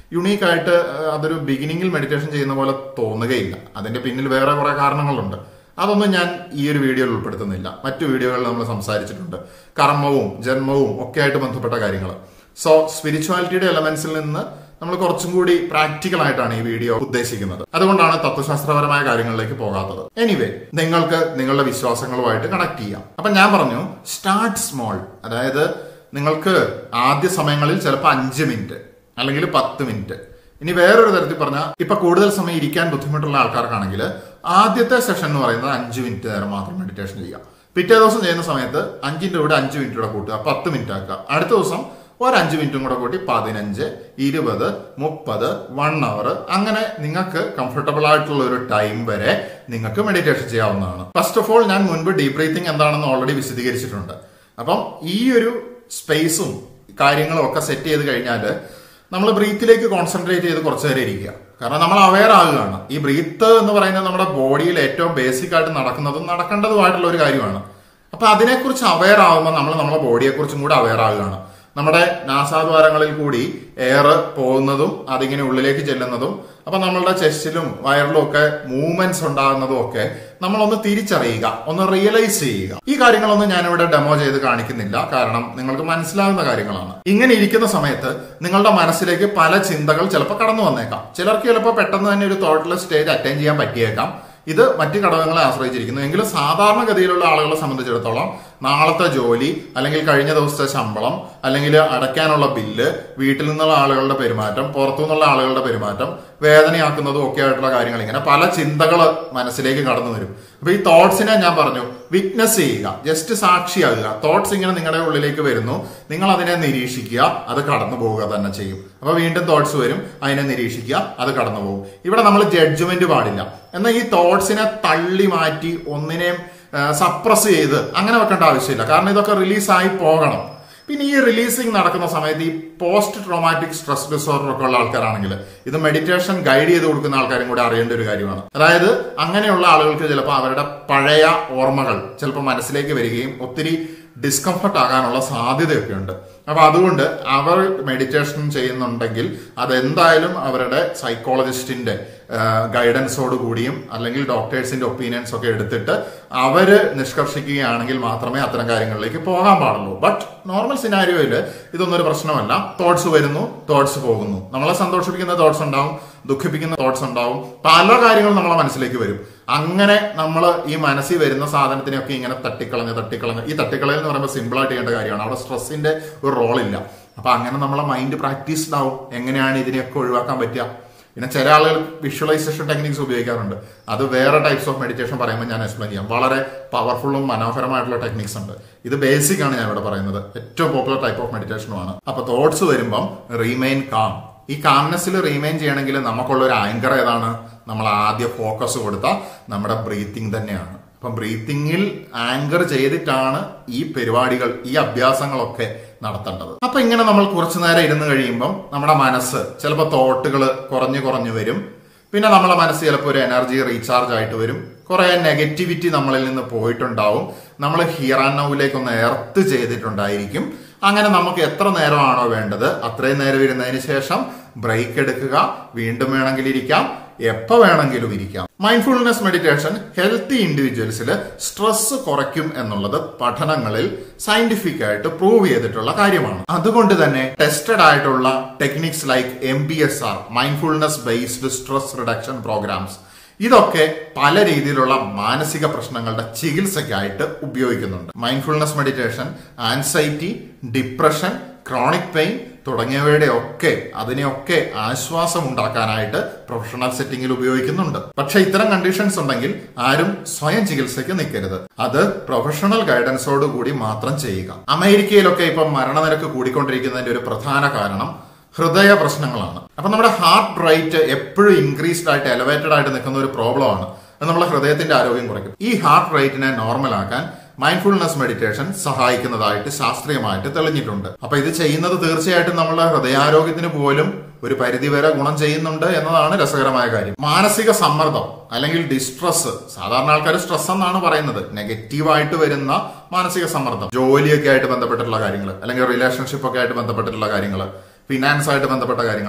യുണീക്കായിട്ട് അതൊരു ബിഗിനിങ്ങിൽ മെഡിറ്റേഷൻ ചെയ്യുന്ന പോലെ തോന്നുകയില്ല. അതിന്റെ പിന്നിൽ വേറെ കുറെ കാരണങ്ങളുണ്ട്. അതൊന്നും ഞാൻ ഈ ഒരു വീഡിയോയിൽ ഉൾപ്പെടുത്തുന്നില്ല. മറ്റു വീഡിയോകളിൽ നമ്മൾ സംസാരിച്ചിട്ടുണ്ട്. കർമ്മവും ജന്മവും ഒക്കെ ആയിട്ട് ബന്ധപ്പെട്ട കാര്യങ്ങൾ. സോ സ്പിരിച്വാലിറ്റിയുടെ എലമെന്റ്സിൽ നിന്ന് നമ്മൾ കുറച്ചും കൂടി പ്രാക്ടിക്കൽ ആയിട്ടാണ് ഈ വീഡിയോ ഉദ്ദേശിക്കുന്നത്. അതുകൊണ്ടാണ് തത്വശാസ്ത്രപരമായ കാര്യങ്ങളിലേക്ക് പോകാത്തത്. എനിവേ, നിങ്ങൾക്ക് നിങ്ങളുടെ വിശ്വാസങ്ങളുമായിട്ട് കണക്ട് ചെയ്യാം. അപ്പൊ ഞാൻ പറഞ്ഞു സ്റ്റാർട്ട് സ്മോൾ. അതായത് നിങ്ങൾക്ക് ആദ്യ സമയങ്ങളിൽ ചിലപ്പോൾ 5 മിനിറ്റ് അല്ലെങ്കിൽ 10 മിനിറ്റ്. ഇനി വേറൊരു തരത്തിൽ പറഞ്ഞാൽ ഇപ്പൊ കൂടുതൽ സമയം ഇരിക്കാൻ ബുദ്ധിമുട്ടുള്ള ആൾക്കാർക്കാണെങ്കിൽ ആദ്യത്തെ സെഷൻ എന്ന് പറയുന്നത് 5 മിനിറ്റ് നേരം മാത്രം മെഡിറ്റേഷൻ ചെയ്യുക. പിറ്റേ ദിവസം ചെയ്യുന്ന സമയത്ത് 5ന്റെ കൂടെ 5 മിനിറ്റ് കൂടെ കൂട്ടുക, 10 മിനിറ്റ് ആക്കുക. അടുത്ത ദിവസം ഒരു 5 മിനിറ്റും കൂടെ കൂട്ടി 15, 20, 30, 1 അവർ, അങ്ങനെ നിങ്ങൾക്ക് കംഫർട്ടബിൾ ആയിട്ടുള്ള ഒരു ടൈം വരെ നിങ്ങൾക്ക് മെഡിറ്റേഷൻ ചെയ്യാവുന്നതാണ്. ഫസ്റ്റ് ഓഫ് ഓൾ, ഞാൻ മുൻപ് ഡീപ് ബ്രീത്തിങ് എന്താണെന്ന് ഓൾറെഡി വിശദീകരിച്ചിട്ടുണ്ട്. അപ്പം ഈ ഒരു സ്പേസും കാര്യങ്ങളും ഒക്കെ സെറ്റ് ചെയ്ത് കഴിഞ്ഞാൽ നമ്മൾ ബ്രീത്തിലേക്ക് കോൺസെൻട്രേറ്റ് ചെയ്ത് കുറച്ചു നേരം ഇരിക്കുക. കാരണം നമ്മൾ അവെയർ ആകുകയാണ്. ഈ ബ്രീത്ത് എന്ന് പറയുന്നത് നമ്മുടെ ബോഡിയിൽ ഏറ്റവും ബേസിക് ആയിട്ട് നടക്കുന്നതും നടക്കേണ്ടതുമായിട്ടുള്ള ഒരു കാര്യമാണ്. അപ്പൊ അതിനെക്കുറിച്ച് അവെയർ ആകുമ്പോൾ നമ്മൾ നമ്മുടെ ബോഡിയെ കുറിച്ചും കൂടെ അവെയർ ആകുകയാണ്. നമ്മുടെ നാസാദ്വാരങ്ങളിൽ കൂടി എയർ പോകുന്നതും അതിങ്ങനെ ഉള്ളിലേക്ക് ചെല്ലുന്നതും അപ്പൊ നമ്മളുടെ ചെസ്റ്റിലും വയറിലും ഒക്കെ മൂവ്മെന്റ്സ് ഉണ്ടാകുന്നതും ഒക്കെ നമ്മളൊന്ന് തിരിച്ചറിയുക, ഒന്ന് റിയലൈസ് ചെയ്യുക. ഈ കാര്യങ്ങളൊന്നും ഞാനിവിടെ ഡെമോ ചെയ്ത് കാണിക്കുന്നില്ല, കാരണം നിങ്ങൾക്ക് മനസ്സിലാവുന്ന കാര്യങ്ങളാണ്. ഇങ്ങനെ ഇരിക്കുന്ന സമയത്ത് നിങ്ങളുടെ മനസ്സിലേക്ക് പല ചിന്തകൾ ചിലപ്പോൾ കടന്നു വന്നേക്കാം. ചിലർക്ക് ചിലപ്പോൾ പെട്ടെന്ന് തന്നെ ഒരു തോട്ട്ലെസ് സ്റ്റേജ് അറ്റൈൻ ചെയ്യാൻ പറ്റിയേക്കാം. ഇത് മറ്റു ഘടകങ്ങളെ ആശ്രയിച്ചിരിക്കുന്നു. എങ്കിലും സാധാരണഗതിയിലുള്ള ആളുകളെ സംബന്ധിച്ചിടത്തോളം നാളത്തെ ജോലി, അല്ലെങ്കിൽ കഴിഞ്ഞ ദിവസത്തെ ശമ്പളം, അല്ലെങ്കിൽ അടയ്ക്കാനുള്ള ബില്ല്, വീട്ടിൽ നിന്നുള്ള ആളുകളുടെ പെരുമാറ്റം, പുറത്തു നിന്നുള്ള ആളുകളുടെ പെരുമാറ്റം, വേദനയാക്കുന്നതും ഒക്കെ ആയിട്ടുള്ള കാര്യങ്ങൾ, ഇങ്ങനെ പല ചിന്തകൾ മനസ്സിലേക്ക് കടന്നു വരും. അപ്പൊ ഈ തോട്ട്സിനെ ഞാൻ പറഞ്ഞു വിറ്റ്നസ് ചെയ്യുക, ജസ്റ്റ് സാക്ഷിയാകുക. തോട്ട്സ് ഇങ്ങനെ നിങ്ങളുടെ ഉള്ളിലേക്ക് വരുന്നു, നിങ്ങൾ അതിനെ നിരീക്ഷിക്കുക, അത് കടന്നു പോവുക തന്നെ ചെയ്യും. അപ്പൊ വീണ്ടും തോട്ട്സ് വരും, അതിനെ നിരീക്ഷിക്കുക, അത് കടന്നു പോകും. ഇവിടെ നമ്മൾ ജഡ്ജ്മെന്റ് പാടില്ല. എന്നാൽ ഈ തോട്ട്സിനെ തള്ളി മാറ്റി ഒന്നിനെയും സപ്രസ് ചെയ്ത് അങ്ങനെ വെക്കേണ്ട ആവശ്യമില്ല. കാരണം ഇതൊക്കെ റിലീസായി പോകണം. പിന്നെ ഈ റിലീസിങ് നടക്കുന്ന സമയത്ത് ഈ പോസ്റ്റ് ട്രോമാറ്റിക് സ്ട്രെസ് ഡിസോർഡർ ഒക്കെ ഉള്ള ആൾക്കാരാണെങ്കിൽ ഇത് മെഡിറ്റേഷൻ ഗൈഡ് ചെയ്ത് കൊടുക്കുന്ന ആൾക്കാരും കൂടെ അറിയേണ്ട ഒരു കാര്യമാണ്. അതായത് അങ്ങനെയുള്ള ആളുകൾക്ക് ചിലപ്പോൾ അവരുടെ പഴയ ഓർമ്മകൾ ചിലപ്പോൾ മനസ്സിലേക്ക് വരികയും ഒത്തിരി ഡിസ്കംഫർട്ട് ആകാനുള്ള സാധ്യതയൊക്കെ ഉണ്ട്. അപ്പൊ അതുകൊണ്ട് അവർ മെഡിറ്റേഷൻ ചെയ്യുന്നുണ്ടെങ്കിൽ അതെന്തായാലും അവരുടെ സൈക്കോളജിസ്റ്റിന്റെ ഗൈഡൻസോട് കൂടിയും അല്ലെങ്കിൽ ഡോക്ടേഴ്സിന്റെ ഒപ്പീനിയൻസ് ഒക്കെ എടുത്തിട്ട് അവര് നിഷ്കർഷിക്കുകയാണെങ്കിൽ മാത്രമേ അത്തരം കാര്യങ്ങളിലേക്ക് പോകാൻ പാടുള്ളൂ. ബട്ട് നോർമൽ സിനാരിയോയില് ഇതൊന്നും ഒരു പ്രശ്നമല്ല. തോട്ട്സ് വരുന്നു, തോട്ട്സ് പോകുന്നു. നമ്മളെ സന്തോഷിപ്പിക്കുന്ന തോട്ട്സ് ഉണ്ടാവും, ദുഃഖിപ്പിക്കുന്ന തോട്ട്സ് ഉണ്ടാവും, പല കാര്യങ്ങളും നമ്മളെ മനസ്സിലേക്ക് വരും. അങ്ങനെ നമ്മൾ ഈ മനസ്സിൽ വരുന്ന സാധനത്തിനെയൊക്കെ ഇങ്ങനെ തട്ടിക്കളഞ്ഞ് ഈ തട്ടിക്കളയൽ എന്ന് പറയുമ്പോൾ സിമ്പിൾ ആയിട്ട് ചെയ്യേണ്ട കാര്യമാണ്. അവിടെ സ്ട്രെസ്സിന്റെ ഒരു റോളില്ല. അപ്പൊ അങ്ങനെ നമ്മളെ മൈൻഡ് പ്രാക്ടീസ്ഡ് ആവും. എങ്ങനെയാണ് ഇതിനെയൊക്കെ ഒഴിവാക്കാൻ പറ്റുക? പിന്നെ ചില ആളുകൾ വിഷ്വലൈസേഷൻ ടെക്നിക്സ് ഉപയോഗിക്കാറുണ്ട്. അത് വേറെ ടൈപ്സ് ഓഫ് മെഡിറ്റേഷൻ പറയുമ്പോൾ ഞാൻ എക്സ്പ്ലെയിൻ ചെയ്യാം. വളരെ പവർഫുള്ളും മനോഹരമായിട്ടുള്ള ടെക്നിക്സ് ഉണ്ട്. ഇത് ബേസിക് ആണ് ഞാൻ ഇവിടെ പറയുന്നത്. ഏറ്റവും പോപ്പുലർ ടൈപ്പ് ഓഫ് മെഡിറ്റേഷനുമാണ്. അപ്പൊ തോട്ട്സ് വരുമ്പം റീമെയിൻ കാം. ഈ കാംനെസ്സിൽ റീമെയിൻ ചെയ്യണമെങ്കിൽ നമുക്കുള്ള ഒരു ആങ്കർ ഏതാണ്? നമ്മൾ ആദ്യം ഫോക്കസ് കൊടുത്ത നമ്മുടെ ബ്രീത്തിങ് തന്നെയാണ്. അപ്പം ബ്രീത്തിങ്ങിൽ ആങ്കർ ചെയ്തിട്ടാണ് ഈ പരിപാടികൾ, ഈ അഭ്യാസങ്ങളൊക്കെ നടത്തേണ്ടത്. അപ്പൊ ഇങ്ങനെ നമ്മൾ കുറച്ചു നേരം ഇരുന്ന് കഴിയുമ്പം നമ്മുടെ മനസ്സ് ചിലപ്പോൾ തോട്ടുകൾ കുറഞ്ഞു വരും. പിന്നെ നമ്മളെ മനസ്സ് ചിലപ്പോൾ ഒരു എനർജി റീചാർജ് ആയിട്ട് വരും. കുറെ നെഗറ്റിവിറ്റി നമ്മളിൽ നിന്ന് പോയിട്ടുണ്ടാവും. നമ്മൾ ഹിയർ ആൻഡ് നൗവിലേക്ക് ഒന്ന് എർത്ത് ചെയ്തിട്ടുണ്ടായിരിക്കും. അങ്ങനെ നമുക്ക് എത്ര നേരമാണോ വേണ്ടത് അത്രയും നേരം ഇരുന്നതിന് ശേഷം ബ്രേക്ക് എടുക്കുക. വീണ്ടും വേണമെങ്കിൽ ഇരിക്കാം, എപ്പോ വേണമെങ്കിലും ഇരിക്കാം. മൈൻഡ്ഫുൾനെസ് മെഡിറ്റേഷൻ ഹെൽത്തി ഇൻഡിവിജ്വൽസിൽ സ്ട്രെസ് കുറയ്ക്കും എന്നുള്ളത് പഠനങ്ങളിൽ സയന്റിഫിക് ആയിട്ട് പ്രൂവ് ചെയ്തിട്ടുള്ള കാര്യമാണ്. അതുകൊണ്ട് തന്നെ ടെസ്റ്റഡ് ആയിട്ടുള്ള techniques like MBSR, mindfulness based stress reduction programs, ഇതൊക്കെ പല രീതിയിലുള്ള മാനസിക പ്രശ്നങ്ങളുടെ ചികിത്സയ്ക്കായിട്ട് ഉപയോഗിക്കുന്നുണ്ട്. Mindfulness meditation anxiety, depression, chronic pain തുടങ്ങിയവയുടെ ഒക്കെ അതിനെയൊക്കെ ആശ്വാസം ഉണ്ടാക്കാനായിട്ട് പ്രൊഫഷണൽ സെറ്റിംഗിൽ ഉപയോഗിക്കുന്നുണ്ട്. പക്ഷെ ഇത്തരം കണ്ടീഷൻസ് ഉണ്ടെങ്കിൽ ആരും സ്വയം ചികിത്സയ്ക്ക് നിൽക്കരുത്. അത് പ്രൊഫഷണൽ ഗൈഡൻസോട് കൂടി മാത്രം ചെയ്യുക. അമേരിക്കയിലൊക്കെ ഇപ്പം മരണനിരക്ക് കൂടിക്കൊണ്ടിരിക്കുന്നതിന്റെ ഒരു പ്രധാന കാരണം ഹൃദയ പ്രശ്നങ്ങളാണ്. അപ്പൊ നമ്മുടെ ഹാർട്ട് റേറ്റ് എപ്പോഴും ഇൻക്രീസ്ഡ് ആയിട്ട് എലവേറ്റഡ് ആയിട്ട് നിൽക്കുന്ന ഒരു പ്രോബ്ലമാണ്. അത് നമ്മുടെ ഹൃദയത്തിന്റെ ആരോഗ്യം കുറയ്ക്കും. ഈ ഹാർട്ട് റേറ്റിനെ നോർമൽ ആക്കാൻ മൈൻഡ്ഫുൾനെസ് മെഡിറ്റേഷൻ സഹായിക്കുന്നതായിട്ട് ശാസ്ത്രീയമായിട്ട് തെളിഞ്ഞിട്ടുണ്ട്. അപ്പൊ ഇത് ചെയ്യുന്നത് തീർച്ചയായിട്ടും നമ്മളുടെ ഹൃദയാരോഗ്യത്തിന് പോലും ഒരു പരിധിവരെ ഗുണം ചെയ്യുന്നുണ്ട് എന്നതാണ് രസകരമായ കാര്യം. മാനസിക സമ്മർദ്ദം അല്ലെങ്കിൽ ഡിസ്ട്രെസ്, സാധാരണ ആൾക്കാർ സ്ട്രെസ് എന്നാണ് പറയുന്നത്, നെഗറ്റീവായിട്ട് വരുന്ന മാനസിക സമ്മർദ്ദം, ജോലിയൊക്കെ ആയിട്ട് ബന്ധപ്പെട്ടിട്ടുള്ള കാര്യങ്ങൾ, അല്ലെങ്കിൽ റിലേഷൻഷിപ്പ് ഒക്കെ ആയിട്ട് ബന്ധപ്പെട്ടിട്ടുള്ള കാര്യങ്ങൾ, ഫിനാൻസ് ആയിട്ട് ബന്ധപ്പെട്ട കാര്യങ്ങൾ,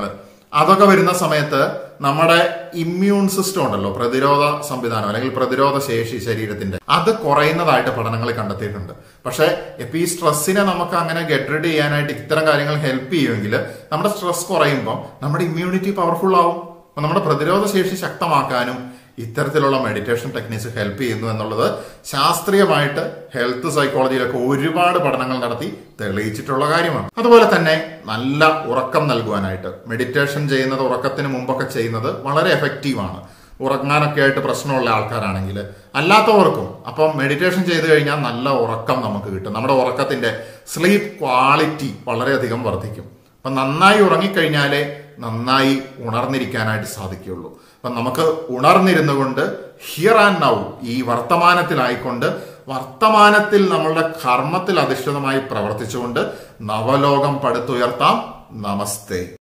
അതൊക്കെ വരുന്ന സമയത്ത് നമ്മുടെ ഇമ്മ്യൂൺ സിസ്റ്റം ഉണ്ടല്ലോ, പ്രതിരോധ സംവിധാനം അല്ലെങ്കിൽ പ്രതിരോധ ശേഷി ശരീരത്തിന്റെ, അത് കുറയുന്നതായിട്ട് പഠനങ്ങൾ കണ്ടെത്തിയിട്ടുണ്ട്. പക്ഷെ ഇപ്പൊ ഈ സ്ട്രെസ്സിനെ നമുക്ക് അങ്ങനെ ഗെറ്റ് റെഡി ചെയ്യാനായിട്ട് ഇത്തരം കാര്യങ്ങൾ ഹെൽപ്പ് ചെയ്യുമെങ്കിൽ നമ്മുടെ സ്ട്രെസ് കുറയുമ്പോൾ നമ്മുടെ ഇമ്മ്യൂണിറ്റി പവർഫുൾ ആവും. അപ്പൊ നമ്മുടെ പ്രതിരോധ ശേഷി ശക്തമാക്കാനും ഇത്തരത്തിലുള്ള മെഡിറ്റേഷൻ ടെക്നിക്സ് ഹെൽപ്പ് ചെയ്യുന്നു എന്നുള്ളത് ശാസ്ത്രീയമായിട്ട് ഹെൽത്ത് സൈക്കോളജിയിലൊക്കെ ഒരുപാട് പഠനങ്ങൾ നടത്തി തെളിയിച്ചിട്ടുള്ള കാര്യമാണ്. അതുപോലെ തന്നെ നല്ല ഉറക്കം നൽകുവാനായിട്ട് മെഡിറ്റേഷൻ ചെയ്യുന്നത് ഉറക്കത്തിന് മുമ്പൊക്കെ ചെയ്യുന്നത് വളരെ എഫക്റ്റീവാണ്. ഉറങ്ങാനൊക്കെ ആയിട്ട് പ്രശ്നമുള്ള ആൾക്കാരാണെങ്കിൽ അല്ലാത്തവർക്കും അപ്പം മെഡിറ്റേഷൻ ചെയ്ത് കഴിഞ്ഞാൽ നല്ല ഉറക്കം നമുക്ക് കിട്ടും. നമ്മുടെ ഉറക്കത്തിന്റെ സ്ലീപ്പ് ക്വാളിറ്റി വളരെയധികം വർദ്ധിക്കും. അപ്പം നന്നായി ഉറങ്ങിക്കഴിഞ്ഞാലേ നന്നായി ഉണർന്നിരിക്കാനായിട്ട് സാധിക്കുകയുള്ളൂ. അപ്പം നമുക്ക് ഉണർന്നിരുന്നു കൊണ്ട് ഹിയർ ആൻഡ് നൗ, ഈ വർത്തമാനത്തിലായിക്കൊണ്ട് വർത്തമാനത്തിൽ നമ്മളുടെ കർമ്മത്തിൽ അധിഷ്ഠിതമായി പ്രവർത്തിച്ചുകൊണ്ട് നവലോകം പടുത്തുയർത്താം. നമസ്തേ.